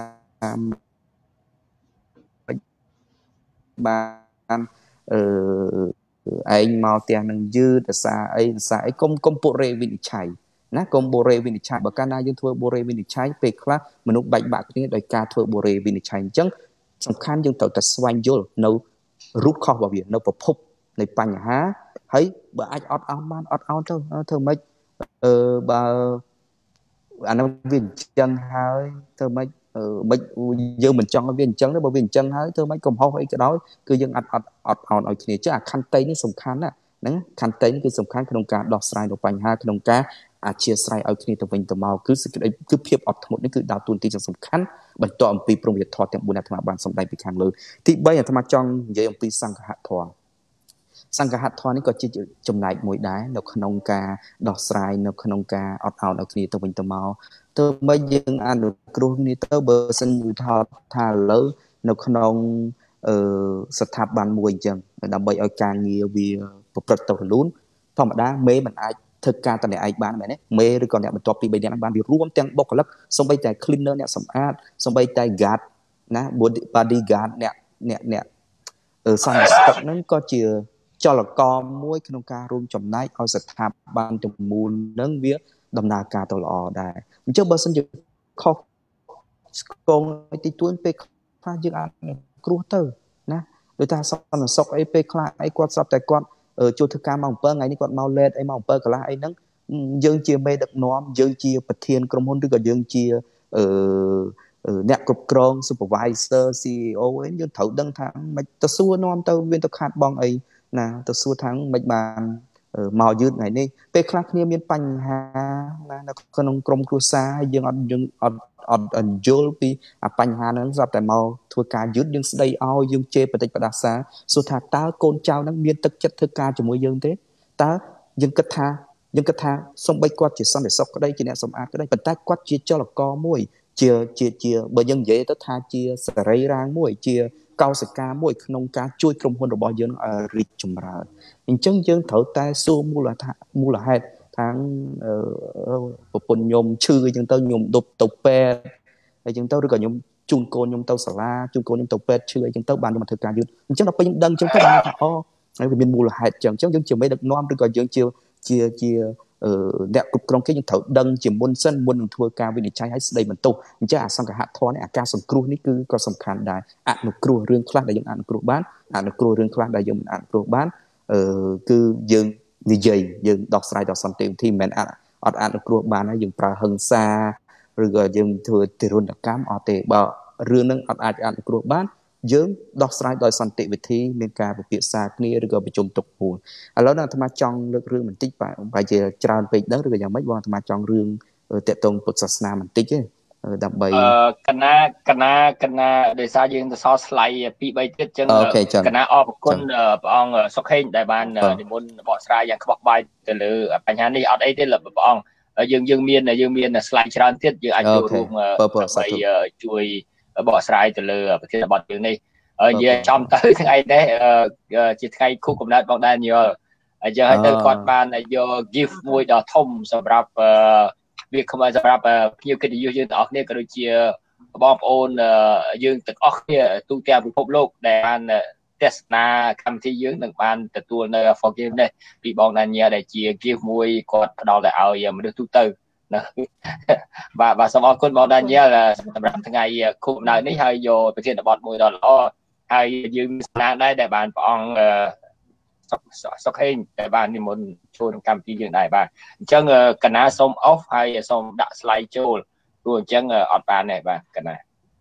បានឯងមកផ្ទះនឹងយឺតអាសាអីកុំពុរេវិនិច្ឆ័យណាកុំបូរេវិនិច្ឆ័យបើកាលណាយើងធ្វើបូរេវិនិច្ឆ័យពេលខ្លះមនុស្សបែកបាក់គ្នាដោយការធ្វើបូរេវិនិច្ឆ័យអញ្ចឹងសំខាន់យើងត្រូវតែស្វែងយល់នៅរូតខុសរបស់វានៅប្រភពនៃបញ្ហាហើយបើអាចអត់អោនបានអត់អោនទៅធ្វើម៉េចបើអានោះវាអញ្ចឹងហើយធ្វើម៉េចមិនយើងមិនចង់ឲ្យវាអញ្ចឹងទេបើវាអញ្ចឹងហើយធ្វើម៉េចកំហុសអីក៏ដោយគឺយើងអត់អោនឲ្យគ្នាចឹងអាខន្តីនេះសំខាន់ណាហ្នឹងខន្តីនេះគឺសំខាន់ក្នុងការដោះស្រាយនៅបញ្ហាក្នុងការអធិស្ឋានឲ្យគ្នាទៅវិញទៅមកគឺសេចក្តីគឺភាពអត់ធ្មត់នេះគឺដើរតួនាទីសំខាន់បន្ទាប់អំពីព្រហ្មវិហារទាំង4អាត្មាបានសម្ដែងពីខាងលើទី3អាត្មាចង់និយាយអំពីសង្ឃហធម៌សង្ឃហធម៌នេះក៏ជាចំណែកមួយដែរនៅក្នុងការដោះស្រាយនៅក្នុងការអត់អោនឲ្យគ្នាទៅវិញទៅមកទើបមិនយើងអនុគ្រោះគ្នាទៅបើសិនយថាឥឡូវនៅក្នុងស្ថាប័នមួយអញ្ចឹងដើម្បីឲ្យការងារវាប្រព្រឹត្តទៅរលូនធម្មតាមេមិនអាចធ្វើការតអ្នកឯងបានមែនទេមេឬក៏អ្នកបន្ទាប់ពី3នាក់បានវារួមទាំងបុគ្គលិកសូម្បីតែ cleaner អ្នកសម្អាតសូម្បីតែ guard ណា body guard អ្នកសន្តិសុខហ្នឹងក៏ជាចលករមួយក្នុងការរួមចំណែកឲ្យស្ថាប័នទាំងមូលហ្នឹងវាដំណើរការទៅល្អដែរអញ្ចឹងបើសិនជាខុសស្គងទីទួញពេលខ្លះយើងអាចគ្រោះទៅណាដោយថាសន្តិសុខអីពេលខ្លះអីគាត់ស្រាប់តែគាត់ចូលធ្វើការម៉ោង7ថ្ងៃនេះគាត់មក late អីម៉ោង7កន្លះអីហ្នឹងយើងជាមេដឹកនាំយើងជាប្រធានក្រុមហ៊ុនឬក៏យើងជាអ្នកគ្រប់គ្រង supervisor CEO អីយើងត្រូវដឹងថាមិនទៅសួរនាំទៅវាទៅខាតបងអីណាទៅសួរថាមិនបានមកយឺតថ្ងៃនេះពេលខ្លះគ្នាមានបញ្ហាណានៅក្នុងក្រុមគ្រួសារយើងអត់យល់ពីបញ្ហាហ្នឹងស្រាប់តែមកធ្វើការយឺតយើងស្ដីឲ្យយើងជេរបតិចបដាសាសួរថាតើកូនចៅហ្នឹងមានទឹកចិត្តធ្វើការជាមួយយើងទេតើយើងគិតថាសំបីគាត់ជាសន្តិសុខក្តីជាអ្នកសម្អាតក្តីប៉ុន្តែគាត់ជាចលករមួយជាបើយើងនិយាយទៅថាជាសរីរាង្គមួយជាកោសិកាមួយក្នុងការជួយក្រុមហ៊ុនរបស់យើងឲ្យរីកចម្រើនអញ្ចឹងយើងត្រូវតែសួរមូលហេតុថាប្រពន្ធខ្ញុំឈឺអញ្ចឹងទៅខ្ញុំដប់ទៅពេទ្យអញ្ចឹងទៅឬក៏ខ្ញុំជូនកូនខ្ញុំទៅសាលាជូនកូនខ្ញុំទៅពេទ្យឈឺអញ្ចឹងទៅបានខ្ញុំមកធ្វើការយឺតអញ្ចឹងដល់ពេលខ្ញុំដឹងអញ្ចឹងទៅបានថាហើយវាមានមូលហេតុអញ្ចឹងយើងជាមេដឹកនាំឬក៏យើងជាអ្នកគ្រប់គ្រងគេយើងត្រូវដឹងជាមុនសិនមុននឹងធ្វើការវិនិច្ឆ័យឲ្យស្ដីបន្ទោសអញ្ចឹងអាសង្ឃហធម៌នេះអាការសង្គ្រោះនេះគឺក៏សំខាន់ដែរអនុគ្រោះរឿងខ្លះដែលយើងអនុគ្រោះបានអនុគ្រោះរឿងខ្លះដែលយើងមិនអនុគ្រោះបានគឺយើងនិយាយយើងដោះស្រាយដល់សន្តិវិធីមិនមែនអត់អនុគ្រោះបានហើយយើងប្រើហិង្សាឬក៏យើងធ្វើទរណកម្មអត់ទេបើរឿងហ្នឹងអត់អាចអនុគ្រោះបានយើងដោះស្រាយដោយសន្តិវិធីមានការពិភាក្សាគ្នាឬក៏ប្រជុំទុកហួរឥឡូវអាត្មាចង់លើករឿងបន្តិចបែរជាច្រើនពេកដឹងឬក៏យ៉ាងម៉េចបងអាត្មាចង់រឿងតេតងពុទ្ធសាសនាបន្តិចទេដើម្បីកណាដោយសារយើងទៅសល់ស្លាយ 2-3 ទៀតចឹងកណាអរគុណព្រះអង្គសុខេងដែលបាននិមន្តបកស្រាយយ៉ាងក្បោះក្បាយទៅលើបញ្ហានេះអត់អីទេព្រះអង្គយើងមានស្លាយច្រើនទៀតយើងអាចចូលរួមដើម្បីជួយបកស្រាយទៅលើប្រធានបទយើងនេះនិយាយចំទៅថ្ងៃនេះជាថ្ងៃខួបកំណើតបងDanielអញ្ចឹងហើយទៅគាត់បានយក gift មួយដ៏ធំសម្រាប់វាសម្រាប់ភ្ញៀវកិត្តិយសយើងទាំងអស់គ្នាក៏ដូចជាបងប្អូនយើងទាំងអស់គ្នាទូទាំងពិភពលោកដែលបានទស្សនាកម្មវិធីយើងនឹងបានទទួលនៅ forgiveness ពីបងDanielដែលជា gift មួយគាត់ផ្ដល់ទៅឲ្យមនុស្សទូទៅណាបាទសូមអរគុណបងDanielសម្រាប់ថ្ងៃខួបកំណើតនេះហើយយកប្រធានបទមួយដ៏ល្អហើយយើងមានស្នាដៃដែលបានព្រះអង្គសុខេងដែលបាននិមន្តចូលក្នុងកម្មវិធីយើងដែរបាទអញ្ចឹងកណាសូម off ហើយសូមដាក់ slide ចូលព្រោះអញ្ចឹងអត់បានទេបាទកណា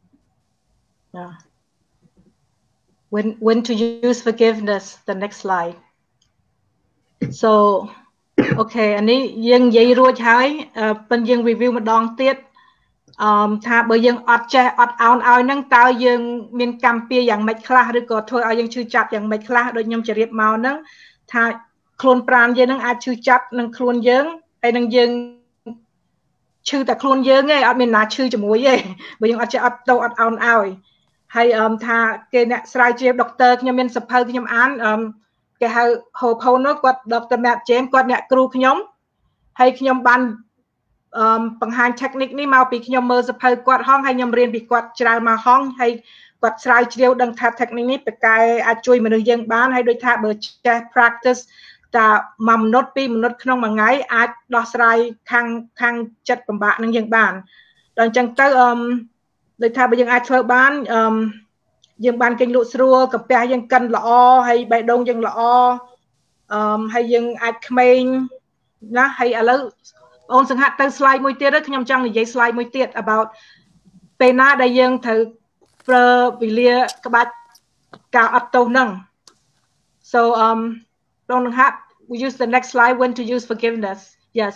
when to use forgiveness the next slide so okay អានេះយើងនិយាយរួចហើយប៉ុន្តែយើង review ម្ដងទៀតថាបើយើងអត់ចេះអត់អោនឲ្យហ្នឹងតើយើងមានកម្មពៀយ៉ាងម៉េចខ្លះឬក៏ធ្វើឲ្យយើងឈឺចាប់យ៉ាងម៉េចខ្លះដូចខ្ញុំជម្រាបមកហ្នឹងថាខ្លួនប្រាណយើងហ្នឹងអាចឈឺចាប់នឹងខ្លួនយើងហើយនឹងយើងឈឺតែខ្លួនយើងឯងអត់មានណាឈឺជាមួយទេបើយើងអត់ចេះអត់ទៅអត់អោនឲ្យហើយថាគេអ្នកស្រាវជ្រាវដុកទ័រខ្ញុំមានសភៅខ្ញុំអានគេហៅ Hope Hono គាត់ Dr. Matt James គាត់អ្នកគ្រូខ្ញុំហើយខ្ញុំបានបង្ហាញ technique នេះមកពីខ្ញុំមើលសភៅគាត់ហងហើយខ្ញុំរៀនពីគាត់ច្រើនមកហងហើយគាត់ស្រាវជ្រាវដឹងថា technique នេះប្រកែអាចជួយមនុស្សយើងបានហើយដូចថាបើចេះ practice តា1minuট2 minuটក្នុងមួយថ្ងៃអាចដោះស្រាយខាងចិត្តពិបាកនឹងយើងបានដល់អញ្ចឹងទៅដូចថាបើយើងអាចធ្វើបានយើងបានគេងលក់ស្រួលកាពះយើងកិនល្អហើយបេះដូងយើងល្អហើយយើងអាចក្មេងណាហើយឥឡូវអូនសង្ហាត់ទៅ slide មួយទៀតខ្ញុំចង់និយាយ slide មួយទៀត about ពេលណាដែលយើងត្រូវប្រើវេលាក្បាច់ការអត់ទោសហ្នឹង so បងនឹងហាត់ we use the next slide when to use forgiveness yes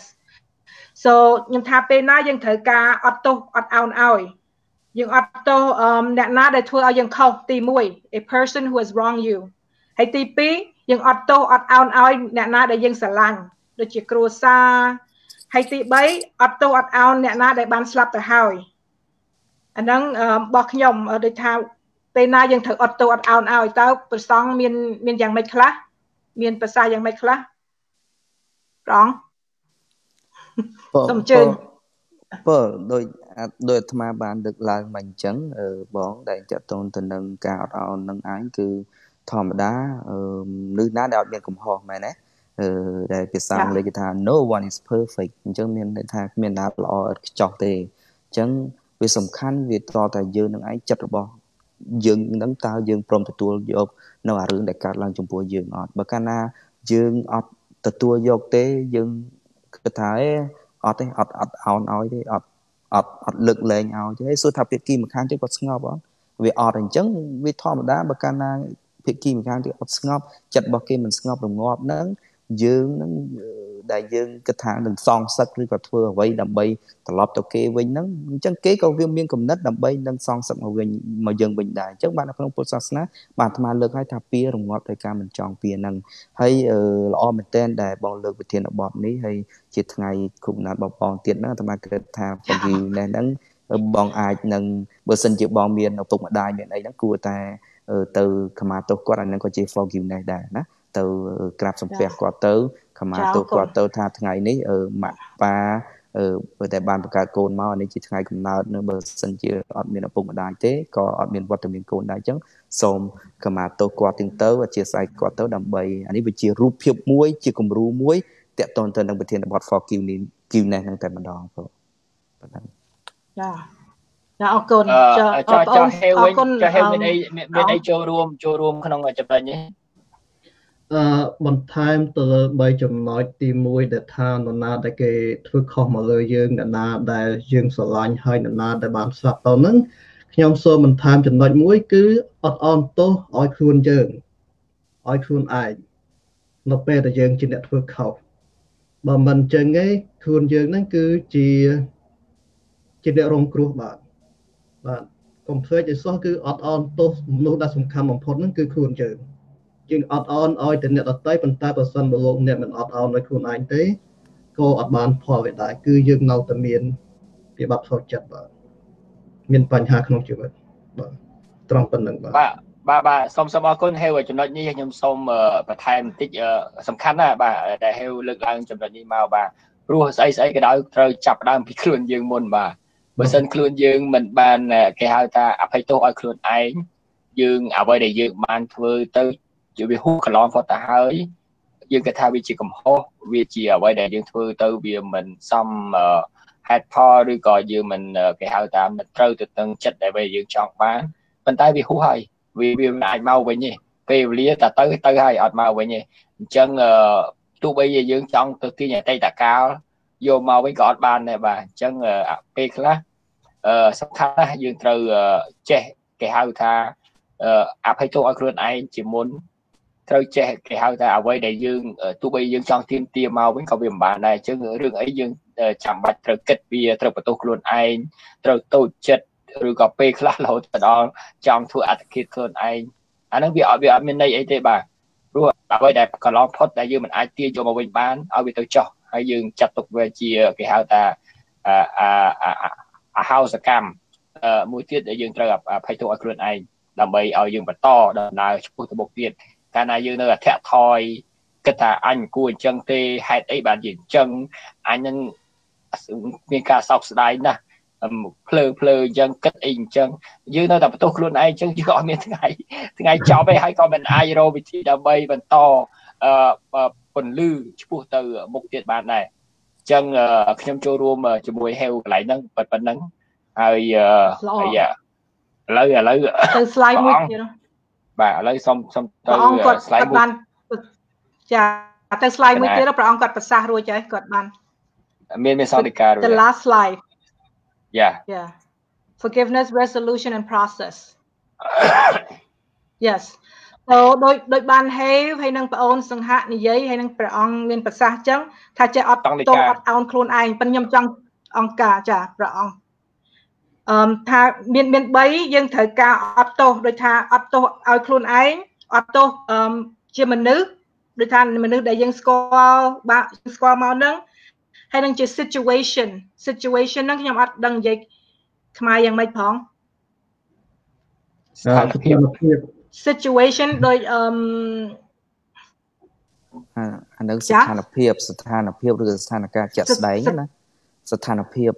so ខ្ញុំថាពេលណាយើងត្រូវការអត់ទោសអត់អោនឲ្យយើងអត់ទោសអ្នកណាដែលធ្វើឲ្យយើងខុសទី1 a person who has wronged you ហើយទី2យើងអត់ទោសអត់អោនឲ្យអ្នកណាដែលយើងស្រឡាញ់ដូចជាគ្រួសារហើយទី3អត់ទោសអត់អោនអ្នកណាដែលបានស្លាប់ទៅហើយអាហ្នឹងរបស់ខ្ញុំដូចថាពេលណាយើងត្រូវអត់ទោសអត់អោនឲ្យតើព្រះសង្ឃមានយ៉ាងម៉េចខ្លះមានប្រសាសន៍យ៉ាងម៉េចខ្លះប្រងសូមអញ្ជើញបើដោយអាត្មាបានដឹកឡើងមកអញ្ចឹងបងដែលតកតូនទៅនឹងការអត់អោននឹងឯងគឺធម្មតាលើណាដែលអត់មានកំហុសមែនទេដែលភាសាអង់គ្លេសគេថា no one is perfect អញ្ចឹងមានន័យថាគ្មានណាល្អឥតខ្ចោះទេអញ្ចឹងវាសំខាន់វាតតែយើងនឹងឯងចិត្តរបស់យើងនឹងតើយើងព្រមទទួលយកនៅអារឿងដែលកើតឡើងចំពោះយើងអត់បើកាលណាយើងអត់ទទួលយកទេយើងគិតថាអត់ទេអត់អោនឲ្យទេអត់លើកលែងឲ្យទេសួរថាភាគីម្ខាងទៀតគាត់ស្ងប់អត់វាអត់អញ្ចឹងវាធម្មតាបើកាលណាភាគីម្ខាងទៀតអត់ស្ងប់ចិត្តរបស់គេមិនស្ងប់រងាប់ហ្នឹងយើងនឹងដែលយើងគិតថានឹងសងសឹកឬក៏ធ្វើអ្វីដើម្បីត្រឡប់ទៅគេវិញហ្នឹងអញ្ចឹងគេក៏វាមានគំនិតដើម្បីនឹងសងសឹកមកវិញមកយើងវិញដែរអញ្ចឹងបាននៅក្នុងពុទ្ធសាសនាបានអាត្មាលើកឲ្យថាពៀរងាប់ដោយការមិនចង់ពៀហ្នឹងហើយល្អមែនទែនដែលបងលើកវិធានបទនេះហើយជាថ្ងៃគុំណាត់បងទៀតហ្នឹងអាត្មាគិតថាពង្រីហ្នឹងបងអាចនឹងបើសិនជាបងមានឪពុកម្ដាយមានអីហ្នឹងគួរតែទៅខមាទោសគាត់អាហ្នឹងក៏ជា forgiveness ដែរណាទៅក្រាបសំពះគាត់ទៅខមាទោសគាត់ទៅថាថ្ងៃនេះម៉ាក់ប៉ាបើតែបានបង្កើតកូនមកអានេះជាថ្ងៃកំណើតនៅបើសិនជាអត់មានឪពុកម្ដាយទេក៏អត់មានវត្តមានកូនដែរអញ្ចឹងសូមខមាទោសគាត់ទាំងទៅអធិស្ឋានគាត់ទៅដើម្បីអានេះវាជារូបភាពមួយជាគំរូមួយតាក់ទងទៅនឹងប្រធានបទ forgiveness ហ្នឹងតែម្ដងបងចាអរគុណចុះហេវិញចុះហេមានអីចូលរួមក្នុងចំណុចនេះបន្ថែមទៅលើ3ចំណុចទី1ដែលថានរណាដែលគេធ្វើខុសមកលើយើងនរណាដែលយើងស្រឡាញ់ហើយនរណាដែលបានស្លាប់ទៅហ្នឹងខ្ញុំសូមបន្ថែមចំណុចមួយគឺអត់អន់ទោសឲ្យខ្លួនយើងឲ្យខ្លួនឯងនៅពេលដែលយើងជាអ្នកធ្វើខុសបើមិនអញ្ចឹងទេខ្លួនយើងហ្នឹងគឺជាអ្នករងគ្រោះបាទកុំភ្លេចឲ្យសោះគឺអត់អន់ទោសមនុស្សដែលសំខាន់បំផុតហ្នឹងគឺខ្លួនយើងអត់អន់ឲ្យតែអ្នកដទៃប៉ុន្តែបើសិនបើលោកអ្នកមិនអត់អន់ឲ្យខ្លួនឯងទេក៏អត់បានផលវាដែរគឺយើងនៅតែមានពីបាត់ផ្លូវចិត្តបាទមានបញ្ហាក្នុងជីវិតបាទត្រង់ប៉ុណ្្នឹងបាទសូមអរគុណហេវចំណុចនេះខ្ញុំសូមបន្ថែមបន្តិចសំខាន់ណាស់បាទដែលហេវលើកឡើងចំណុចនេះមកបាទព្រោះស្អីក៏ដោយត្រូវចាប់ផ្ដើមពីខ្លួនយើងមុនបាទបើសិនខ្លួនយើងមិនបានគេហៅថាអភ័យទោសឲ្យខ្លួនឯងយើងអ្វីដែលយើងបានធ្វើទៅជាវាហួសកន្លងផុតទៅហើយយើងគិតថាវាជាកំហុសវាជាអ្វីដែលយើងធ្វើទៅវាមិនសមហេតុផលឬក៏យើងមិនគេហៅថាមិនត្រូវទៅនឹងចិត្តដែលយើងចង់បានប៉ុន្តែវាហួសហើយវាអាចមកវិញទេពេលវេលាតែទៅហើយអត់មកវិញទេអញ្ចឹងទោះបីជាយើងចង់ទៅទាញអតីតកាលយកមកវិញក៏អត់បានដែរបាទអញ្ចឹងពេលខ្លះសំខាន់ណាស់យើងត្រូវចេះគេហៅថាអភ័យទោសឲ្យខ្លួនឯងជាមុនត្រូវចេះគេហៅថាអ្វីដែលយើងទោះបីយើងចង់ទាមទារមកវិញក៏វាមិនបានដែរអញ្ចឹងរឿងអីយើងចាំបាច់ត្រូវគិតវាត្រូវបន្ទោសខ្លួនឯងត្រូវតូចចិត្តឬក៏ពេលខ្លះរហូតដល់ចង់ធ្វើអត្តឃាតខ្លួនឯងអាហ្នឹងវាអត់មានន័យអីទេបាទព្រោះអ្វីដែលកន្លងផុតដែលយើងមិនអាចទាញយកមកវិញបានឲ្យវាទៅចោះហើយយើងចាត់ទុកវាជាគេហៅថាអហោសកម្មមួយទៀតដែលយើងត្រូវភ័យទោសឲ្យខ្លួនឯងដើម្បីឲ្យយើងបន្តដំណើរឆ្ពោះទៅមុខទៀតកាលណាយើងនៅអាធាក់ថយគិតថាអញគួរអញ្ចឹងទេហេតុអីបានជាអញ្ចឹងអញនឹងមានការសោកស្ដាយណាស់ភ្លើអញ្ចឹងគិតអីអញ្ចឹងយើងនៅតែបន្ទោសខ្លួនឯងអញ្ចឹងយើងអត់មានថ្ងៃចប់ទេហើយក៏មិនអាចរកវិធីដើម្បីបន្តពន្លឺឆ្ពោះទៅមុខទៀតបានដែរអញ្ចឹងខ្ញុំចូលរួមជាមួយហេវកន្លែងហ្នឹងប៉ុណ្ណឹងហើយឥឡូវទៅ slide មួយទៀតបាទឥឡូវសុំទៅ slide មួយចាទៅ slide មួយទៀតព្រះអង្គគាត់ប្រសាសន៍រួចហើយគាត់បានមានសន្និការួច The last slide yeah forgiveness resolution and process yes so ដោយបានហេវហើយនឹងបងអូនសង្ហនិយាយហើយនឹងព្រះអង្គមានប្រសាសន៍អញ្ចឹងថាចេះអត់ទោសអត់អោនខ្លួនឯងប៉ុន្តែខ្ញុំចង់អង្គការចាព្រះអង្គថាមាន3យើងត្រូវការអត់ទោសដូចថាអត់ទោសឲ្យខ្លួនឯងអត់ទោសជាមនុស្សដូចថាមនុស្សដែលយើងស្គាល់មកហ្នឹងហើយនឹងជា situation ហ្នឹងខ្ញុំអត់ដឹងនិយាយខ្មែរយ៉ាងម៉េចផងស្ថានភាព situation ដូចអានឹងស្ថានភាពឬស្ថានភាពជាក់ស្ដែងណាស្ថានភាព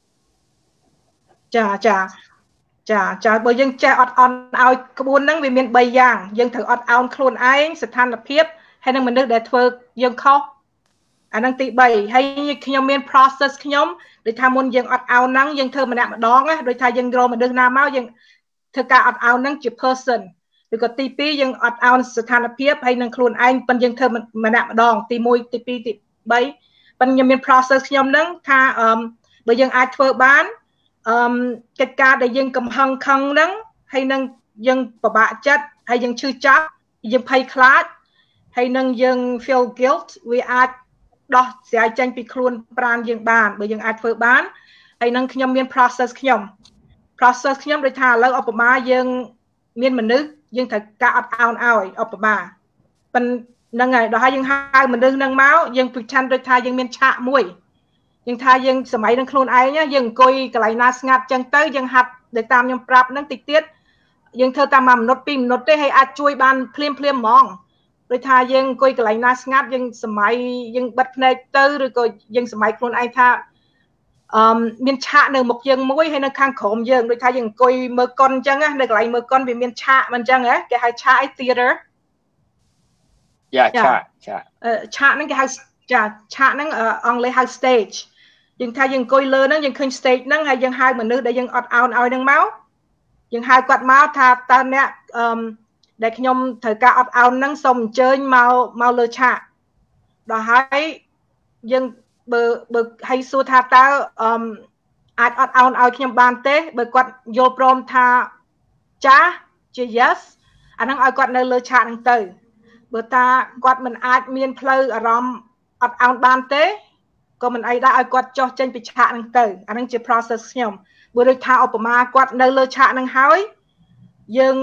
ចាបើយើងចេះអត់អន់ឲ្យក្បួនហ្នឹងវាមាន3យ៉ាងយើងត្រូវអត់អោនខ្លួនឯងស្ថានភាពហើយនឹងមនុស្សដែលធ្វើយើងខុសអាហ្នឹងទី3ហើយខ្ញុំមាន process ខ្ញុំដូចថាមុនយើងអត់អោនហ្នឹងយើងធ្វើម្នាក់ម្ដងណាដូចថាយើងរកមនុស្សណាមកយើងធ្វើការអត់អោនហ្នឹងជា person ឬក៏ទី2យើងអត់អោនស្ថានភាពហើយនឹងខ្លួនឯងប៉ុន្តែយើងធ្វើម្នាក់ម្ដងទី1ទី2ទី3ប៉ុន្តែខ្ញុំមាន process ខ្ញុំហ្នឹងថាបើយើងអាចធ្វើបានកិច្ចការដែលយើងកំហឹងខឹងហ្នឹងហើយនឹងយើងពិបាកចិត្តហើយយើងឈឺចាប់យើងភ័យខ្លាចហើយនឹងយើង feel guilt វាអាចដោះស្រាយចេញពីខ្លួនប្រាណយើងបានបើយើងអាចធ្វើបានហើយនឹងខ្ញុំមាន process ខ្ញុំដូចថាឥឡូវឧបមាយើងមានមនុស្សយើងត្រូវការអត់អោនឲ្យឧបមាប៉ុន្តែហ្នឹងហើយដល់ហើយយើងហៅមនុស្សហ្នឹងមកយើង pretend ដូចថាយើងមានឆាកមួយយើងថាយើងសម័យនឹងខ្លួនឯងយើងអង្គុយកន្លែងណាស្ងាត់ចឹងទៅយើងហាត់ដោយតាមខ្ញុំប្រាប់ហ្នឹងតិចទៀតយើងធ្វើតាម1 minute 2 minute ទេហើយអាចជួយបានភ្លាមហ្មងដូចថាយើងអង្គុយកន្លែងណាស្ងាត់យើងសម័យយើងបិទភ្នែកទៅឬក៏យើងសម័យខ្លួនឯងថាមានឆាកនៅមុខយើងមួយហើយនៅខាងក្រោមយើងដូចថាយើងអង្គុយមើលកុនអញ្ចឹងណានៅកន្លែងមើលកុនវាមានឆាកមិនអញ្ចឹងហ៎គេហៅឆាក theater ឆាកហ្នឹងគេហៅចាឆាកហ្នឹងអង់គ្លេសហៅ stage យើងថាយើងអង្គុយលើហ្នឹងយើងឃើញ stage ហ្នឹងហើយយើងហៅមនុស្សដែលយើងអត់អោនឲ្យហ្នឹងមកយើងហៅគាត់មកថាតើអ្នកដែលខ្ញុំត្រូវការអត់អោនហ្នឹងសូមអញ្ជើញមកលើឆាកដល់ហើយយើងបើឲ្យសួរថាតើអាចអត់អោនឲ្យខ្ញុំបានទេបើគាត់យល់ព្រមថាចាជា yes អាហ្នឹងឲ្យគាត់នៅលើឆាកហ្នឹងទៅបើតាគាត់មិនអាចមានផ្លូវអារម្មណ៍អត់អោនបានទេក៏មិនអីដែរឲ្យគាត់ចុះចេញពីឆាកហ្នឹងទៅអាហ្នឹងជា process ខ្ញុំបើដូចថាឧបមាគាត់នៅលើឆាកហ្នឹងហើយយើង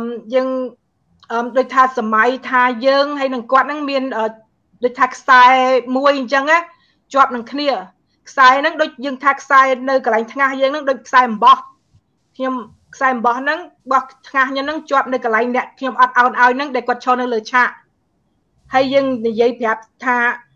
ដូចថាសម័យថាយើងហើយនឹងគាត់ហ្នឹងមានដូចថាខ្សែមួយអញ្ចឹងណាជាប់នឹងគ្នាខ្សែហ្នឹងដូចយើងថាខ្សែនៅកន្លែងថ្ងាសយើងហ្នឹងដូចខ្សែអំបោះខ្ញុំខ្សែអំបោះហ្នឹងបោះថ្ងាសខ្ញុំហ្នឹងជាប់នៅកន្លែងអ្នកខ្ញុំអត់អោនឲ្យហ្នឹងដែលគាត់ឈរនៅលើឆាកហើយយើងនិយាយប្រាប់ថា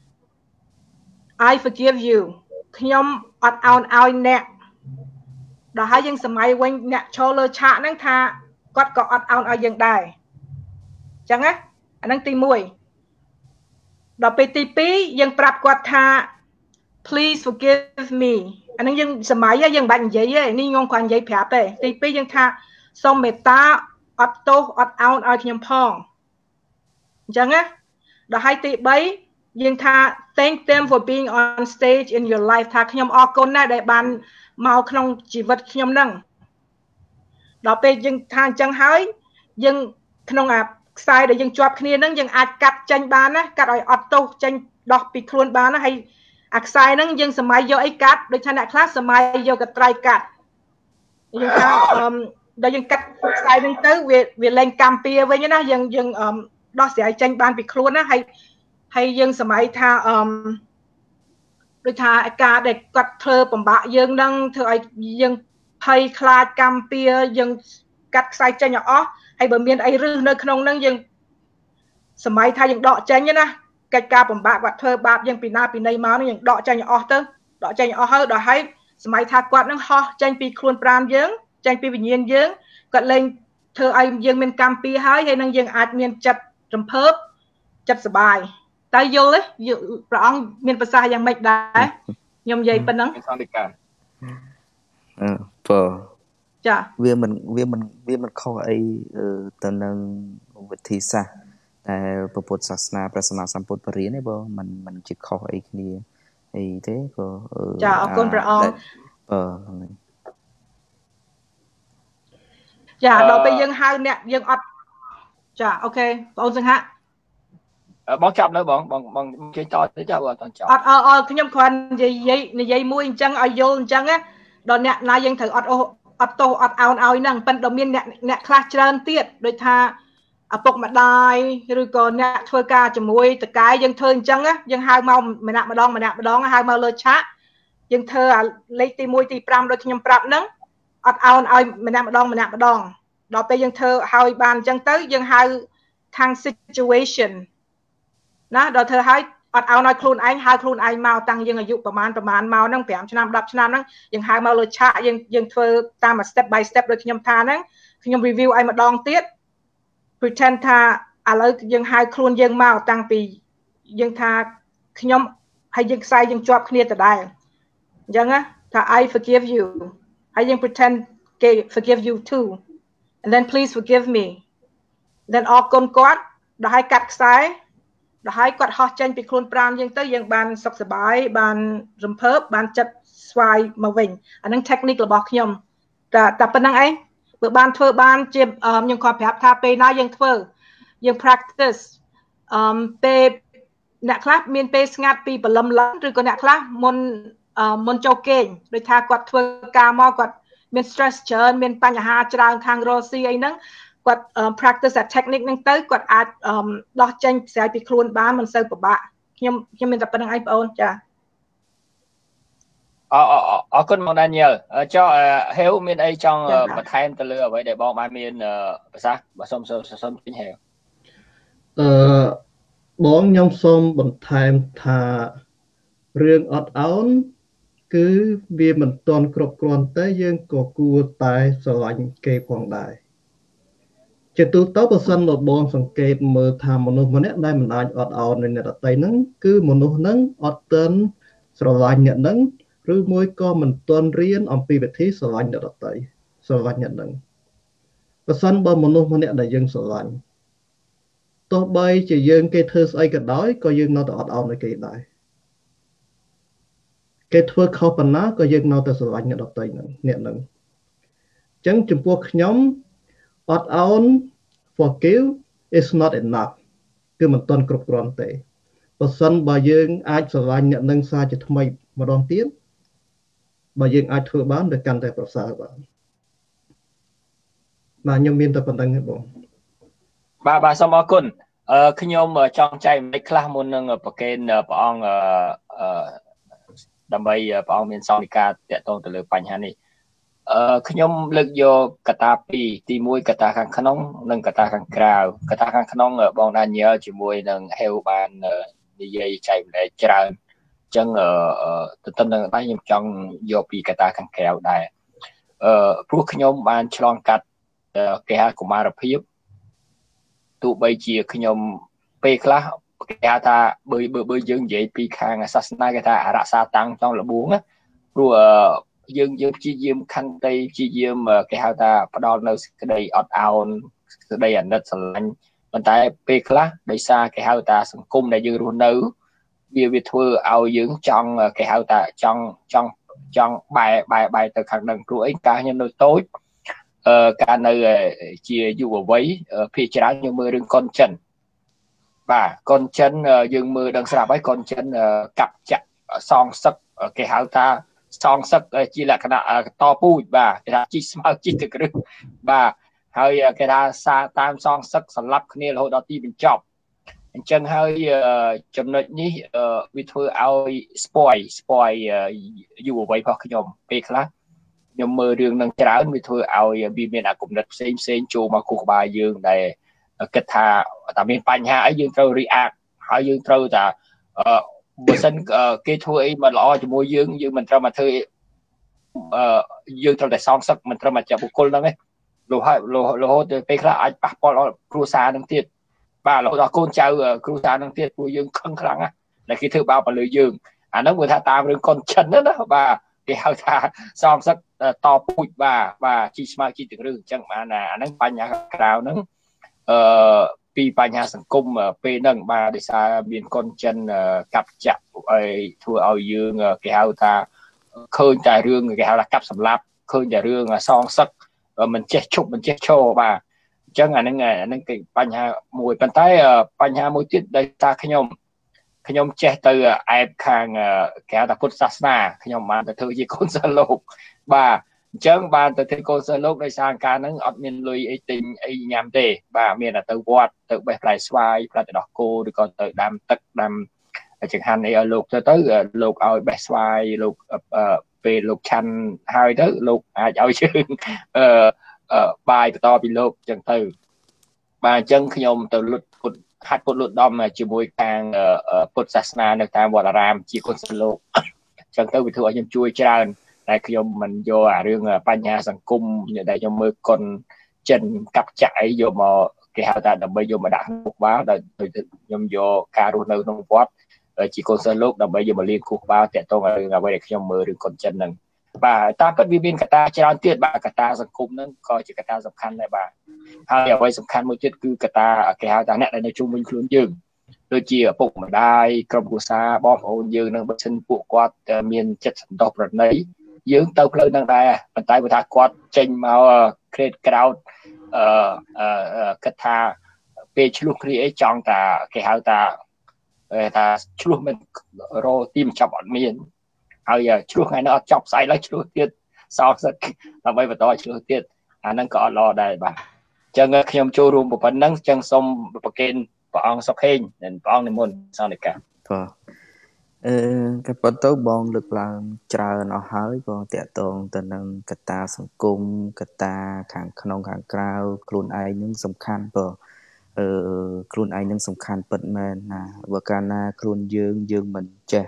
I forgive you ខ្ញុំអត់អោនឲ្យអ្នកដល់ហើយយើងសម័យវិញអ្នកឈរលើឆាកហ្នឹងថាគាត់ក៏អត់អោនឲ្យយើងដែរអញ្ចឹងណាអាហ្នឹងទី1ដល់ពេលទី2យើងប្រាប់គាត់ថា please forgive me អាហ្នឹងយើងសម័យយើងមិនបាច់និយាយទេនេះខ្ញុំគាត់និយាយប្រាប់ទេទី2យើងថាសូមមេត្តាអត់ទោសអត់អោនឲ្យខ្ញុំផងអញ្ចឹងណាដល់ហើយទី3យើងថា thank them for being on stage in your life ថាខ្ញុំអរគុណណាស់ដែលបានមកក្នុងជីវិតខ្ញុំហ្នឹងដល់ពេលយើងថាអញ្ចឹងហើយយើងក្នុងអាខ្សែដែលយើងជាប់គ្នាហ្នឹងយើងអាចកាត់ចេញបានណាកាត់ឲ្យអត់ទោសចេញដោះពីខ្លួនបានណាហើយអាខ្សែហ្នឹងយើងសម័យយកអីកាត់ដូចថាអ្នកខ្លះសម័យយកកត្រៃកាត់យើងថាដល់យើងកាត់ខ្សែហ្នឹងទៅវាលែងកម្មពៀវិញណាយើងដោះស្រាយចេញបានពីខ្លួនណាហើយយើងសម័យថាដូចថាការដែលគាត់ធ្វើបំបាក់យើងនឹងធ្វើឲ្យយើងភ័យខ្លាចកម្មពៀយើងកាត់ខ្សែចេញអស់ហើយបើមានអីរឹសនៅក្នុងហ្នឹងយើងសម័យថាយើងដកចេញណាកិច្ចការបំបាក់គាត់ធ្វើបាបយើងពីណាពីណីមកនេះយើងដកចេញអស់ទៅដកចេញអស់ហើយដល់ហើយសម័យថាគាត់នឹងហោះចេញពីខ្លួនប្រាណយើងចេញពីវិញ្ញាណយើងគាត់លែងធ្វើឲ្យយើងមានកម្មពៀហើយនឹងយើងអាចមានចិត្តរំភើបចិត្តសប្បាយតែយល់ទេព្រះអង្គមានប្រសាសន៍យ៉ាងម៉េចដែរខ្ញុំនិយាយប៉ុណ្ណឹងបើចាវាមិនខុសអីទៅនឹងវិធីសាស្ត្រតែពុទ្ធសាសនាព្រះសម្មាសម្ពុទ្ធបរិញ្ញាទេបងมันជាខុសអីគ្នាអីទេក៏ចាអរគុណព្រះអង្គចាដល់ពេលយើងហៅអ្នកយើងអត់ចាអូខេបងអូនសង្ហៈបងចាប់នៅបងជួយតទៅចាបងអត់ចប់អត់ខ្ញុំគ្រាន់និយាយមួយអញ្ចឹងឲ្យយល់អញ្ចឹងណាដល់អ្នកណាយើងត្រូវអត់ទោសអត់អោនឲ្យហ្នឹងប៉ិនដល់មានអ្នកខ្លះច្រើនទៀតដូចថាឪពុកម្ដាយឬក៏អ្នកធ្វើការជាមួយតកែយើងធ្វើអញ្ចឹងយើងហៅមកម្នាក់ម្ដងហៅមកលើឆាកយើងធ្វើអាលេខទី1ទី5ដូចខ្ញុំប្រាប់ហ្នឹងអត់អោនឲ្យម្នាក់ម្ដងដល់ពេលយើងធ្វើឲ្យបានអញ្ចឹងទៅយើងហៅខាង situation ណាដល់ធ្វើឲ្យអត់អោនឲ្យខ្លួនឯងហៅខ្លួនឯងមកតាំងយើងអាយុប្រហែលមកហ្នឹង5ឆ្នាំ10ឆ្នាំហ្នឹងយើងហៅមកលើឆាកយើងធ្វើតាម step by step ដូចខ្ញុំថាហ្នឹងខ្ញុំ review ឲ្យម្ដងទៀត pretend ថាឥឡូវយើងហៅខ្លួនយើងមកតាំងពីយើងថាខ្ញុំហើយយើងខ្សែយើងជាប់គ្នាដដែលអញ្ចឹងណាថា I forgive you ហើយយើង pretend គេ forgive you too and then please forgive me then អរគុណគាត់ដល់ឲ្យកាត់ខ្សែដល់ឲ្យគាត់ហោះចេញពីខ្លួនប្រាណយើងទៅយើងបានសុខសប្បាយបានរំភើបបានចិត្តស្វាយមកវិញអាហ្នឹង technique របស់ខ្ញុំតែប៉ុណ្្នឹងឯងបើបានធ្វើបានជាខ្ញុំគាត់ប្រាប់ថាពេលណាយើងធ្វើយើង practice ពេលអ្នកខ្លះមានពេលស្ងាត់ពីព្រលឹមឡើងឬក៏អ្នកខ្លះមុនចូលគេងដូចថាគាត់ធ្វើការមកគាត់មាន stress ច្រើនមានបញ្ហាច្រើនខាងរស់ស៊ីអីហ្នឹងគាត់ practice that technique ហ្នឹងទៅគាត់អាចដោះចេញខ្សែពីខ្លួនបានមិនសូវពិបាកខ្ញុំមានតែប៉ុណ្្នឹងឯងបងអូនចាអរគុណបងដានីយ៉ែលចុះហេវមានអីចង់បន្ថែមទៅលើអ្វីដែលបងបានមានប្រសាសន៍បើសុំពេញហេវបងខ្ញុំសូមបន្ថែមថារឿងអត់អោនគឺវាមិនទាន់គ្រប់គ្រាន់តែយើងក៏គួរតែស្រឡាញ់គេផងដែរជាទូទៅបើសិនមកបងសង្កេតមើលថាមនុស្សម្នាក់ដែលមិនអាចអត់អោននឹងអ្នកដទៃហ្នឹងគឺមនុស្សហ្នឹងអត់ទាន់ស្រឡាញ់អ្នកហ្នឹងឬមួយក៏មិនទាន់រៀនអំពីវិធីស្រឡាញ់អ្នកដទៃស្រឡាញ់អ្នកហ្នឹងបើសិនបើមនុស្សម្នាក់ដែលយើងស្រឡាញ់ទោះបីជាយើងគេធ្វើស្អីក៏ដោយក៏យើងនៅតែអត់អោនឲ្យគេដែរគេធ្វើខុសប៉ុណ្ណាក៏យើងនៅតែស្រឡាញ់អ្នកដទៃហ្នឹងអ្នកហ្នឹងអញ្ចឹងចំពោះខ្ញុំអត់អោន forgive is not enough គឺមិនទាន់គ្រប់គ្រាន់ទេបើសិនបើយើងអាចស្រឡាញ់អ្នកនឹងសារជាថ្មីម្ដងទៀតបើយើងអាចធ្វើបានវាកាន់តែប្រសើរបាទខ្ញុំមានតែប៉ុណ្្នឹងទេបងបាទសូមអរគុណខ្ញុំចង់ចែកម្លេចខ្លះមុននឹងប្រកេនព្រះអង្គដើម្បីព្រះអង្គមានសង្ឃិការតាក់ទងទៅលើបញ្ហានេះខ្ញុំលើកយកកត្តាពីរទី1កត្តាខាងក្នុងនិងកត្តាខាងក្រៅកត្តាខាងក្នុងបងដានីយ៉ែលជាមួយនឹងហេវបាននិយាយចែកម្លែកច្រើនអញ្ចឹងទន្ទឹមនឹងដែរខ្ញុំចង់យកពីកត្តាខាងក្រៅដែរព្រោះខ្ញុំបានឆ្លងកាត់គេហៅកុមារភាពទោះបីជាខ្ញុំពេលខ្លះគេហៅថាបើយើងនិយាយពីខាងសាសនាគេថារក្សាតាំងចង់លបួងណាព្រោះយើងព្យាយាមខន្តីព្យាយាមគេហៅថាផ្ដល់នៅសេចក្តីអត់អោនសេចក្តីអាណិតស្រឡាញ់ប៉ុន្តែពេលខ្លះដោយសារគេហៅថាសង្គមដែលយើងរស់នៅវាធ្វើឲ្យយើងចង់គេហៅថាចង់បែរទៅខាងនឹងព្រោះអីកាលខ្ញុំនៅតូចកាលនៅជាយុវវ័យភាគច្រើនខ្ញុំមើលរឿងកុនចិនបាទកុនចិនយើងមើលដឹងស្រាប់ហើយកុនចិនកាប់ចាក់សងសឹកគេហៅថាសងសឹកជាលក្ខណៈតពូជបាទគេថាជីស្មៅជីទឹកគ្រឹះបាទហើយគេថាសារតាមសងសឹកសម្លាប់គ្នារហូតដល់ទីបញ្ចប់អញ្ចឹងហើយចំណុចនេះវាធ្វើឲ្យស្ពយយុវវ័យរបស់ខ្ញុំពេលខ្លះខ្ញុំមើលរឿងនឹងច្រើនវាធ្វើឲ្យវាមានអាគំនិតផ្សេងចូលមកខួរក្បាលយើងដែលគិតថាតែមានបញ្ហាអីយើងត្រូវ react ហើយយើងត្រូវតែបើសិនគេធ្វើអីមិនល្អជាមួយយើងមិនត្រូវមកធ្វើយើងត្រូវតែសងសឹកមិនត្រូវមកចាប់បុគ្គលហ្នឹងទេរហូតទៅពេលខ្លះអាចប៉ះពាល់ដល់គ្រួសារនឹងទៀតបាទរហូតដល់កូនចៅគ្រួសារនឹងទៀតព្រោះយើងខឹងខ្លាំងណាស់ដែលគេធ្វើបាបលើយើងអាហ្នឹងវាថាតាមរឿងកូនចិនណាបាទគេហៅថាសងសឹកតពូជបាទជីស្មៅជីទឹកឬអញ្ចឹងបានអាហ្នឹងបញ្ហាក្រៅហ្នឹងពីបញ្ហាសង្គមពេលហ្នឹងបាទដោយសារមានកូនចិនកាប់ចាក់ឲ្យធ្វើឲ្យយើងគេហៅថាឃើញតែរឿងគេហៅថាកាប់សម្លាប់ឃើញតែរឿងសងសឹកមិនចេះឈប់មិនចេះឈរបាទអញ្ចឹងអាហ្នឹងគេបញ្ហាមួយប៉ុន្តែបញ្ហាមួយទៀតដែលថាខ្ញុំចេះទៅអែបខាងគេហៅថាពុទ្ធសាសនាខ្ញុំបានទៅធ្វើជាកូនសិស្សលោកបាទអញ្ចឹងបានទៅធ្វើកូនសិស្សលោកដោយសារការហ្នឹងអត់មានលុយអីទិញអីញ៉ាំទេបាទមានតែទៅវត្តទៅបេះផ្លែស្វាយផ្លែទឹកដោះគោឬក៏ទៅដាំទឹកដាំចង្ហាន់អីឲ្យលោកទៅលោកឲ្យបេះស្វាយលោកពេលលោកឆាន់ហើយទៅលោកអាចឲ្យយើងបាយបន្តពីលោកអញ្ចឹងទៅបាទអញ្ចឹងខ្ញុំទៅលុតពុទ្ធហាត់ពុទ្ធលុតដំជាមួយខាងពុទ្ធសាសនានៅតាមវត្តអារាមជាកូនសិស្សលោកអញ្ចឹងទៅវាធ្វើឲ្យខ្ញុំជួយច្រើនតែខ្ញុំមិនយកអារឿងបញ្ហាសង្គមដែលខ្ញុំមើលកូនចិនកាប់ចាក់អីយកមកគេហៅថាដើម្បីយកមកដាក់ក្នុងគុកបាលដោយខ្ញុំយកការរស់នៅក្នុងវត្តជាកូនសិស្សលោកដើម្បីយកមកលៀងគុកបាលតាក់ទងរឿងអ្វីដែលខ្ញុំមើលរឿងកូនចិនហ្នឹងបាទតាមពិតវាមានកត្តាច្រើនទៀតបាទកត្តាសង្គមហ្នឹងក៏ជាកត្តាសំខាន់ដែរបាទហើយអ្វីសំខាន់មួយទៀតគឺកត្តាគេហៅថាអ្នកដែលនៅជុំវិញខ្លួនយើងដូចជាឪពុកម្ដាយក្រុមគ្រួសារបងប្អូនយើងនឹងបើសិនពួកគាត់មានចិត្តសន្តោសប្រណីយើងទៅផ្លូវហ្នឹងដែរប៉ុន្តែបើថាគាត់ចេញមក create crowd គិតថាពេលឆ្លោះគ្នាអីចង់តាគេហៅថាឆ្លោះមិនរោទីមិនចាប់អត់មានហើយឆ្លោះថ្ងៃនេះអត់ចប់ស្អែកឡើយឆ្លោះទៀតសោកសិតដើម្បីបន្តឆ្លោះទៀតអាហ្នឹងក៏អត់ល្អដែរបាទអញ្ចឹងខ្ញុំចូលរួមប៉ុណ្ណឹងអញ្ចឹងសូមប្រគេនព្រះអង្គសុខហេងនិងព្រះអង្គនិមន្តសន្និកាក៏ប៉ុន្តែបងលើកឡើងច្រើនអស់ហើយក៏តកតងទៅនឹងកត្តាសង្គមកត្តាខាងក្នុងខាងក្រៅខ្លួនឯងនឹងសំខាន់ព្រោះខ្លួនឯងនឹងសំខាន់ពិតមែនណាបើកាលណាខ្លួនយើងមិនចេះ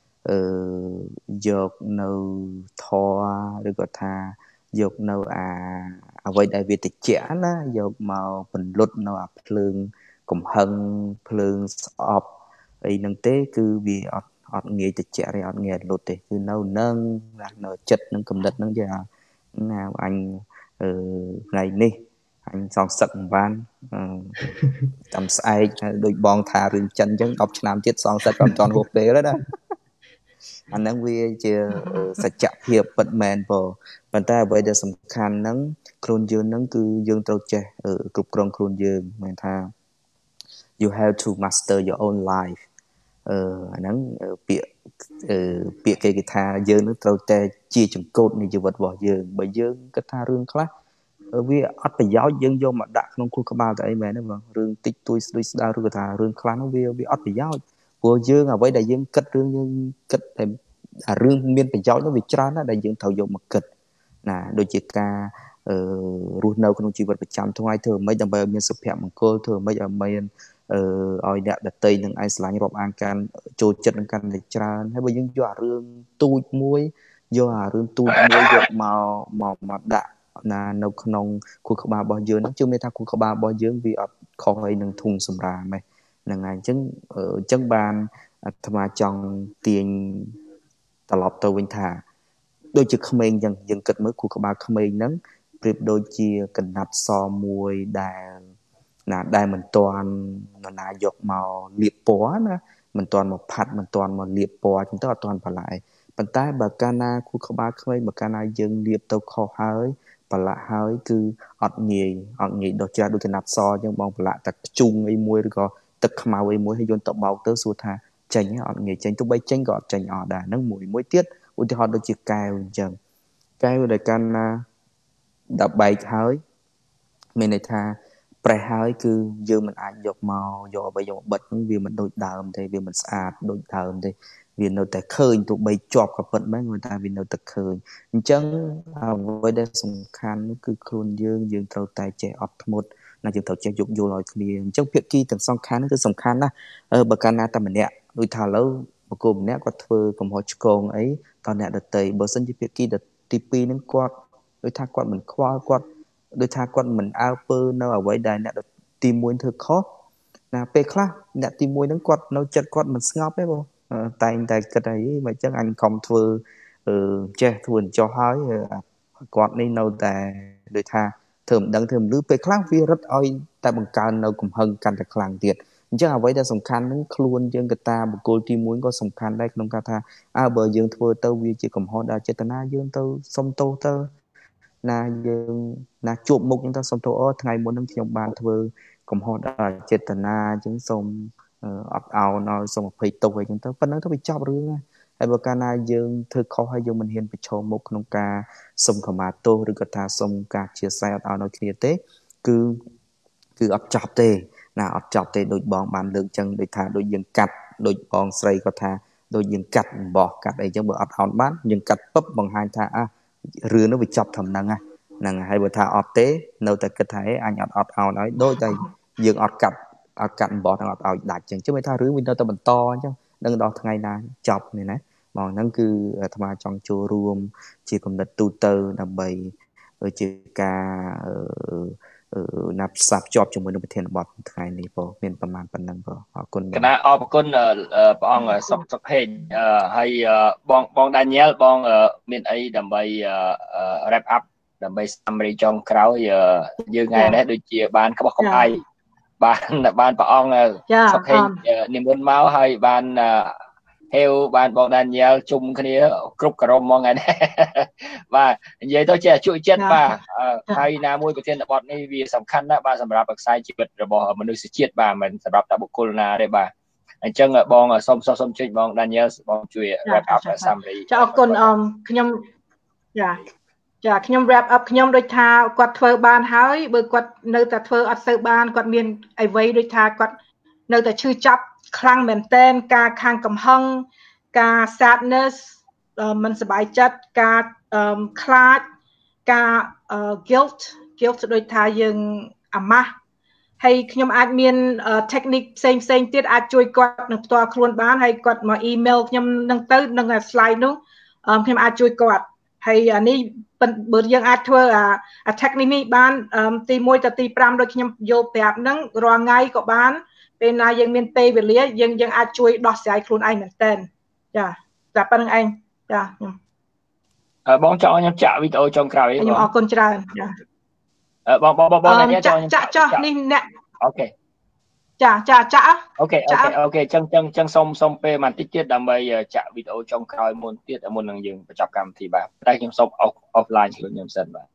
យកនៅធម៌ឬក៏ថាយកនៅអ្វីដែលវាតិចណាយកមកពន្លត់នៅភ្លើងកំហឹងភ្លើងស្អប់អីហ្នឹងទេគឺវាអត់ងាយតិចទេអត់ងាយលុតទេគឺនៅនឹងនៅចិត្តនឹងគំនិតហ្នឹងជាណាអញថ្ងៃនេះអញសងសឹកមិនបានតាមស្អែកដូចបងថារឿងចិនអញ្ចឹង10ឆ្នាំទៀតសងសឹកក៏មិនទាន់ហួសពេលដែរណាអាហ្នឹងវាជាសច្ចភាពពិតមែនប៉ុន្តែអ្វីដែលសំខាន់ហ្នឹងខ្លួនយើងហ្នឹងគឺយើងត្រូវចេះគ្រប់គ្រងខ្លួនយើងមានថា you have to master your own life អាហ្នឹងពាក្យគេថាយើងនឹងត្រូវតែជាចង្កូតនៃជីវិតរបស់យើងបើយើងគិតថារឿងខ្លះវាអត់ប្រយោជន៍យើងយកមកដាក់ក្នុងខួរក្បាលតែអីមែនទេបងរឿងតិចតួចស្ដួយស្ដាវឬក៏ថារឿងខ្លះនោះវាអត់ប្រយោជន៍ព្រោះយើងអ្វីដែលយើងគិតរឿងយើងគិតតែរឿងមានប្រយោជន៍នោះវាច្រើនណាស់ដែលយើងត្រូវយកមកគិតណាដូចជាការរស់នៅក្នុងជីវិតប្រចាំថ្ងៃធ្វើម៉េចដើម្បីឲ្យមានសុភមង្គលធ្វើម៉េចឲ្យមានឲ្យអ្នកដតីនឹងឯងឆ្លាញ់រាប់អានការចូលចិត្តនឹងកាន់តែច្រើនហើយបើយើងយកអារឿងទូចមួយយកមកដាក់ណានៅក្នុងខួរក្បាលរបស់យើងហ្នឹងជឿមានថាខួរក្បាលរបស់យើងវាអត់ខុសអីនឹងធុងសម្រាមហ្នឹងហើយអញ្ចឹងបានអាត្មាចង់ទាញត្រឡប់ទៅវិញថាដូចជាក្មេងអញ្ចឹងយើងគិតមើលខួរក្បាលក្មេងហ្នឹងប្រៀបដូចជាកណាត់សមួយដែលមិនទាន់ណាយកមកលាបពណ៌ណាមិនទាន់មកផាត់មិនទាន់មកលាបពណ៌ចឹងទៅអត់ទាន់បន្លាយប៉ុន្តែបើកាលណាខួរក្បាលក្មេងបើកាលណាយើងលាបទៅខុសហើយប្រឡាក់ហើយគឺអត់ងាយដល់ច្រាស់ដូចកណាត់សអញ្ចឹងបងប្រឡាក់តែខ្ជុងអីមួយឬក៏ទឹកខ្មៅអីមួយហើយយកទៅបោកទៅសួរថាចេញអត់ងាយចេញទោះបីចេញក៏អត់ចេញអស់ដែរហ្នឹងមួយទៀតឧទាហរណ៍ដូចជាកែវអញ្ចឹងកែវដែលកាលណាដល់បែកហើយមានន័យថាប្រេះហើយគឺយើងមិនអាចយកអ្វីយកបិទហ្នឹងវាមិនដូចដើមទេវាមិនស្អាតដូចដើមទេវានៅតែឃើញទោះបីជាប់ក៏ពិតមែនតែវានៅតែឃើញអញ្ចឹងអ្វីដែលសំខាន់នោះគឺខ្លួនយើងត្រូវតែចេះអត់ធ្មត់ណាយើងត្រូវចេះយោគយល់ឲ្យគ្នាអញ្ចឹងភាគីទាំងសងខាងនេះគឺសំខាន់ណាស់បើកាលណាតែម្នាក់ដូចថាឥឡូវបុគ្គលម្នាក់គាត់ធ្វើកំហុសឆ្គងអីតអ្នកដទៃបើសិនជាភាគីទី2ហ្នឹងគាត់ដូចថាគាត់មិនខ្វល់គាត់ដូចថាគាត់មិនអើពើនៅអ្វីដែលអ្នកទី1ធ្វើខុសណាពេលខ្លះអ្នកទី1ហ្នឹងគាត់នៅចិត្តគាត់មិនស្ងប់ទេបងតែងតែគិតអីមិនអញ្ចឹងអញខំធ្វើចេះធ្វើអញ្ចោះហើយគាត់នេះនៅតែដូចថាធ្វើមិនដឹងធ្វើមិនលឺពេលខ្លះវារត់ឲ្យតែបង្កើននៅកំហឹងកាន់តែខ្លាំងទៀតអញ្ចឹងអ្វីដែលសំខាន់ហ្នឹងខ្លួនយើងកតាបុគ្គលទី1ក៏សំខាន់ដែរក្នុងការថាបើយើងធ្វើទៅវាជាកំហុសដែលចេតនាយើងទៅសុំទោសទៅណាយើងណាជួបមុខហ្នឹងទៅសុំទោសថ្ងៃមុនហ្នឹងខ្ញុំបានធ្វើកំហុសដែលចេតនាអញ្ចឹងសូមអត់អោនឲ្យសូមអភ័យទោសអីចឹងទៅប៉ុណ្ណឹងទៅវាចប់រឿងហើយបើកាលណាយើងធ្វើខុសហើយយើងមិនហ៊ានប្រឈមមុខក្នុងការសុំខមាទោសឬក៏ថាសុំការchia sẻអត់អោនឲ្យគ្នាទេគឺអត់ចប់ទេណាអត់ចប់ទេដូចបងបានលើកចឹងដូចថាដូចយើងកាត់ដូចបងស្រីគាត់ថាដូចយើងកាត់អំបោះកាត់អីចឹងបើអត់អោនបានយើងកាត់ពឹបបង្ហាញថារឿងនោះវាចប់ត្រឹមហ្នឹងហ្នឹងហើយបើថាអត់ទេនៅតែគិតថាអញអត់អោនឲ្យដូចតែយើងអត់កាត់អំបោះហ្នឹងអត់ឲ្យដាច់ចឹងជឿថារឿងវានៅតែបន្តអញ្ចឹងនឹងដល់ថ្ងៃណាចប់នេះណាបងហ្នឹងគឺអាត្មាចង់ចូលរួមជាគំនិតទូទៅដើម្បីជាការណាប់ផ្សារភ្ជាប់ជាមួយនឹងប្រធានបទថ្ងៃនេះបងមានប្រមាណប៉ុណ្ណឹងបងអរគុណគណៈអរគុណព្រះអង្គសុខហេងហើយបងដានីយ៉ែលបងមានអីដើម្បី wrap up ដើម្បី summary ចុងក្រោយយើងថ្ងៃនេះដូចជាបានក្បោះក្បាយបានព្រះអង្គសុខហេងនិមន្តមកហើយបានហេវបានបងដានីយ៉ែលជុំគ្នាគ្រប់ក្រុមហ្មងថ្ងៃនេះបាទនិយាយទៅជាជួយចិត្តបាទហើយណាមួយប្រធានបទនេះវាសំខាន់ណាស់បាទសម្រាប់ខ្សែជីវិតរបស់មនុស្សជាតិបាទមិនសម្រាប់តែបុគ្គលណាទេបាទអញ្ចឹងបងសូមជួយបងដានីយ៉ែលបងជួយ wrap up summary ចាអរគុណខ្ញុំចាខ្ញុំ wrap up ខ្ញុំដូចថាគាត់ធ្វើបានហើយបើគាត់នៅតែធ្វើអត់សូវបានគាត់មានអ្វីដូចថាគាត់នៅតែឈឺចាប់ខ្លាំងមែនតែនការខាងកំហឹងការ sadness មិនសប្បាយចិត្តការខ្លាចការ guilt ដូចថាយើងអាម៉ាស់ហើយខ្ញុំអាចមាន technique ផ្សេងទៀតអាចជួយគាត់នឹងផ្ទាល់ខ្លួនបានហើយគាត់មក email ខ្ញុំនឹងទៅនឹង slide នោះខ្ញុំអាចជួយគាត់ហើយអានេះបើយើងអាចធ្វើអា technique នេះបានទី1ទៅទី5ដូចខ្ញុំយកប្រាប់ហ្នឹងរាល់ថ្ងៃក៏បានពេលណាយើងមានពេលវេលាយើងអាចជួយដោះស្រាយខ្លួនឯងមែនតើចាតែប៉ុណ្្នឹងឯងចាខ្ញុំបងចង់ខ្ញុំចាក់វីដេអូចុងក្រោយខ្ញុំអរគុណច្រើនចាបងណានេះចាក់នេះអ្នកអូខេចាអូខេចឹងសុំពេលបន្តិចទៀតដើម្បីចាក់វីដេអូចុងក្រោយមុននឹងយើងបញ្ចប់កម្មវិធីបាទតែខ្ញុំសុំ offline ខ្លួនខ្ញុំសិនបាទ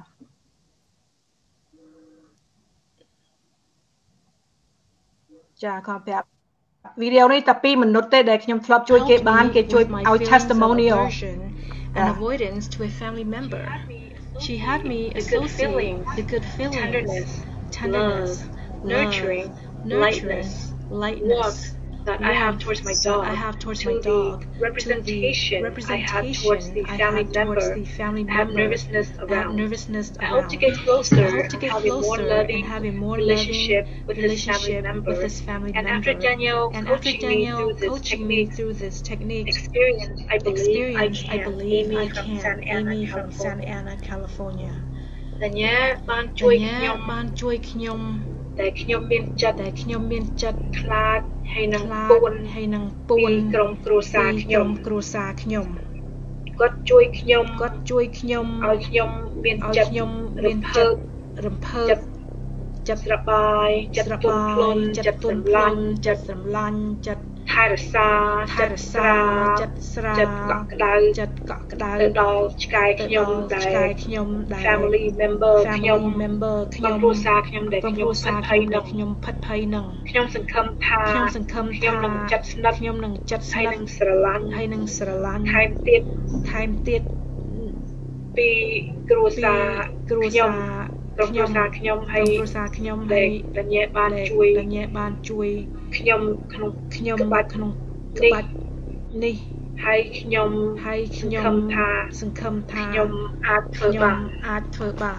ចាខំប្រាប់វីដេអូនេះតែ2 minute ទេដែលខ្ញុំធ្លាប់ជួយគេបានគេជួយឲ្យ testimonial and avoidance to a family member. She had me associate the good feeling, tenderness, nurturing, lightness, that I have towards my dog, representation I had towards the family member, I have nervousness around. I hope to get closer and have a more loving relationship with this family member. And after Danielle coaching me through this technique, experience, I believe I can. Amy from Santa Ana, California. Danielle បានជួយខ្ញុំតែខ្ញុំមានចិត្តខ្លាចហើយនឹងពួនក្រុមគ្រួសារខ្ញុំគាត់ជួយខ្ញុំឲ្យខ្ញុំមានចិត្តរំភើបចិត្តស្របាយចិត្តទន់ភ្លន់ចិត្តសម្លាញ់ចិត្តថែរក្សាចិត្តស្រាចិត្តកក់ក្ដៅទៅដល់ឆ្កែខ្ញុំដែល family member ខ្ញុំគ្រួសារខ្ញុំដែលខ្ញុំផិតភ័យនឹងខ្ញុំសង្ឃឹមថាខ្ញុំនឹងចិត្តស្និទ្ធហើយនឹងស្រឡាញ់ថែមទៀតពីគ្រួសារខ្ញុំហើយបញ្ញាបានជួយខ្ញុំក្នុងក្បាច់នេះហើយខ្ញុំសង្ឃឹមថាខ្ញុំអាចធ្វើបាន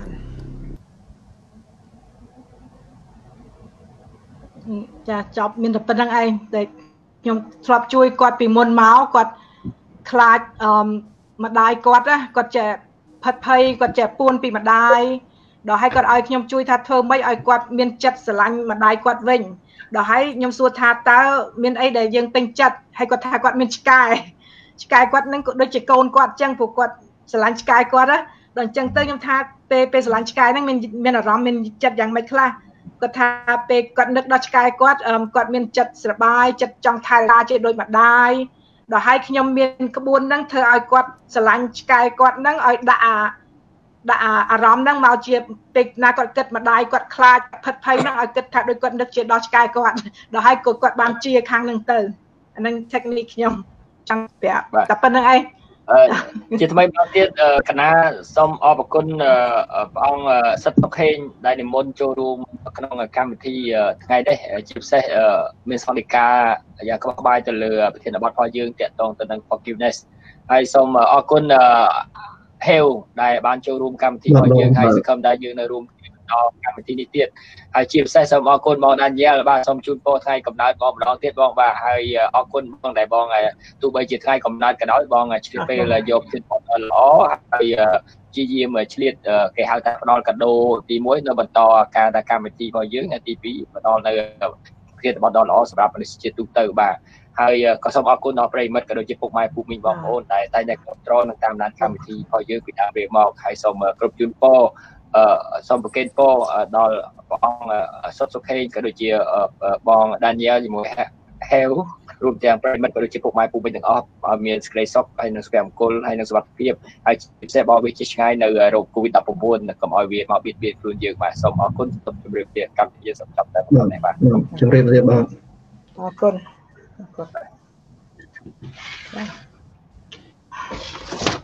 ចាចប់មានតែប៉ុណ្្នឹងឯងតែខ្ញុំធ្លាប់ជួយគាត់ពីមុនមកគាត់ខ្លាចម្ដាយគាត់ណាគាត់ចេះផិតភ័យគាត់ចេះពួនពីម្ដាយដល់ហើយគាត់ឲ្យខ្ញុំជួយថាធ្វើម៉េចឲ្យគាត់មានចិត្តស្រឡាញ់ម្ដាយគាត់វិញដល់ហើយខ្ញុំសួរថាតើមានអីដែលយើងពេញចិត្តហើយគាត់ថាគាត់មានឆ្កែគាត់នឹងក៏ដូចជាកូនគាត់អញ្ចឹងព្រោះគាត់ស្រឡាញ់ឆ្កែគាត់ណាដល់អញ្ចឹងទៅខ្ញុំថាពេលស្រឡាញ់ឆ្កែហ្នឹងមានអារម្មណ៍មានចិត្តយ៉ាងម៉េចខ្លះគាត់ថាពេលគាត់នឹកដល់ឆ្កែគាត់មានចិត្តស្របាយចិត្តចង់ថែរក្សាជាដូចម្ដាយដល់ហើយខ្ញុំមានក្បួនហ្នឹងធ្វើឲ្យគាត់ស្រឡាញ់ឆ្កែគាត់ហ្នឹងឲ្យដាក់អារម្មណ៍ហ្នឹងមកជាពេលណាគាត់គិតម្ដាយគាត់ខ្លាចផិតភ័យហ្នឹងឲ្យគិតថាដូចគាត់នឹកជាដល់ឆ្កែគាត់ដល់ហើយគាត់បានជាខាងហ្នឹងទៅអាហ្នឹង technique ខ្ញុំចង់ប្រាប់តែប៉ុណ្្នឹងឯងជាថ្មីម្ដងទៀតកណាសូមអរគុណព្រះអង្គសិទ្ធិសុខេងដែលនិមន្តចូលរួមក្នុងកម្មវិធីថ្ងៃនេះជាពិសេសមានសន្និការយ៉ាងក្បោះក្បាយទៅលើប្រធានបទរបស់យើងតាក់ទងទៅនឹង forgiveness ហើយសូមអរគុណហេវដែលបានចូលរួមកម្មវិធីរបស់យើងហើយសង្ឃឹមថាយើងនៅរួមដល់កម្មវិធីនេះទៀតហើយជាពិសេសសូមអរគុណបងដានីយ៉ែលបាទសូមជូនពរថ្ងៃកំណើតបងម្ដងទៀតបងបាទហើយអរគុណបងដែលបងទោះបីជាថ្ងៃកំណើតក៏ដោយបងឆ្លៀតពេលយកភាពល្អហើយជាយាមឆ្លៀតគេហៅថាផ្ដល់កាដូទី1នៅបន្តការកម្មវិធីរបស់យើងទី2ផ្ដល់នៅភាពបត់ដ៏ល្អសម្រាប់មនុស្សជាតិទូទៅបាទហើយក៏សូមអរគុណដល់ប្រិយមិត្តក៏ដូចជាពុកម៉ែពូមីងបងប្អូនដែលតែងតែគ្រប់គ្រងនិងតាមដានកម្មវិធីរបស់យើងពីដើមពេលមកហើយសូមគ្រប់ជូនពរសូមប្រកេនពរដល់ព្រះអង្គសុទ្ធសុខេងក៏ដូចជាបងដានីយ៉ែលជាមួយហេវរួមទាំងប្រិយមិត្តក៏ដូចជាពុកម៉ែពូមីងទាំងអស់ឲ្យមានសេចក្តីសុខហើយនឹងសុភមង្គលហើយនឹងសុខភាពហើយពិសេសបងវាជាឆ្ងាយនៅរោគ COVID-19 កុំឲ្យវាមកបៀតបៀនខ្លួនយើងបាទសូមអរគុណសូមជម្រាបលាកម្មវិធីយើងសូមចាប់តែប៉ុណ្ណេះបាទជម្រាបលាបងអរគុណ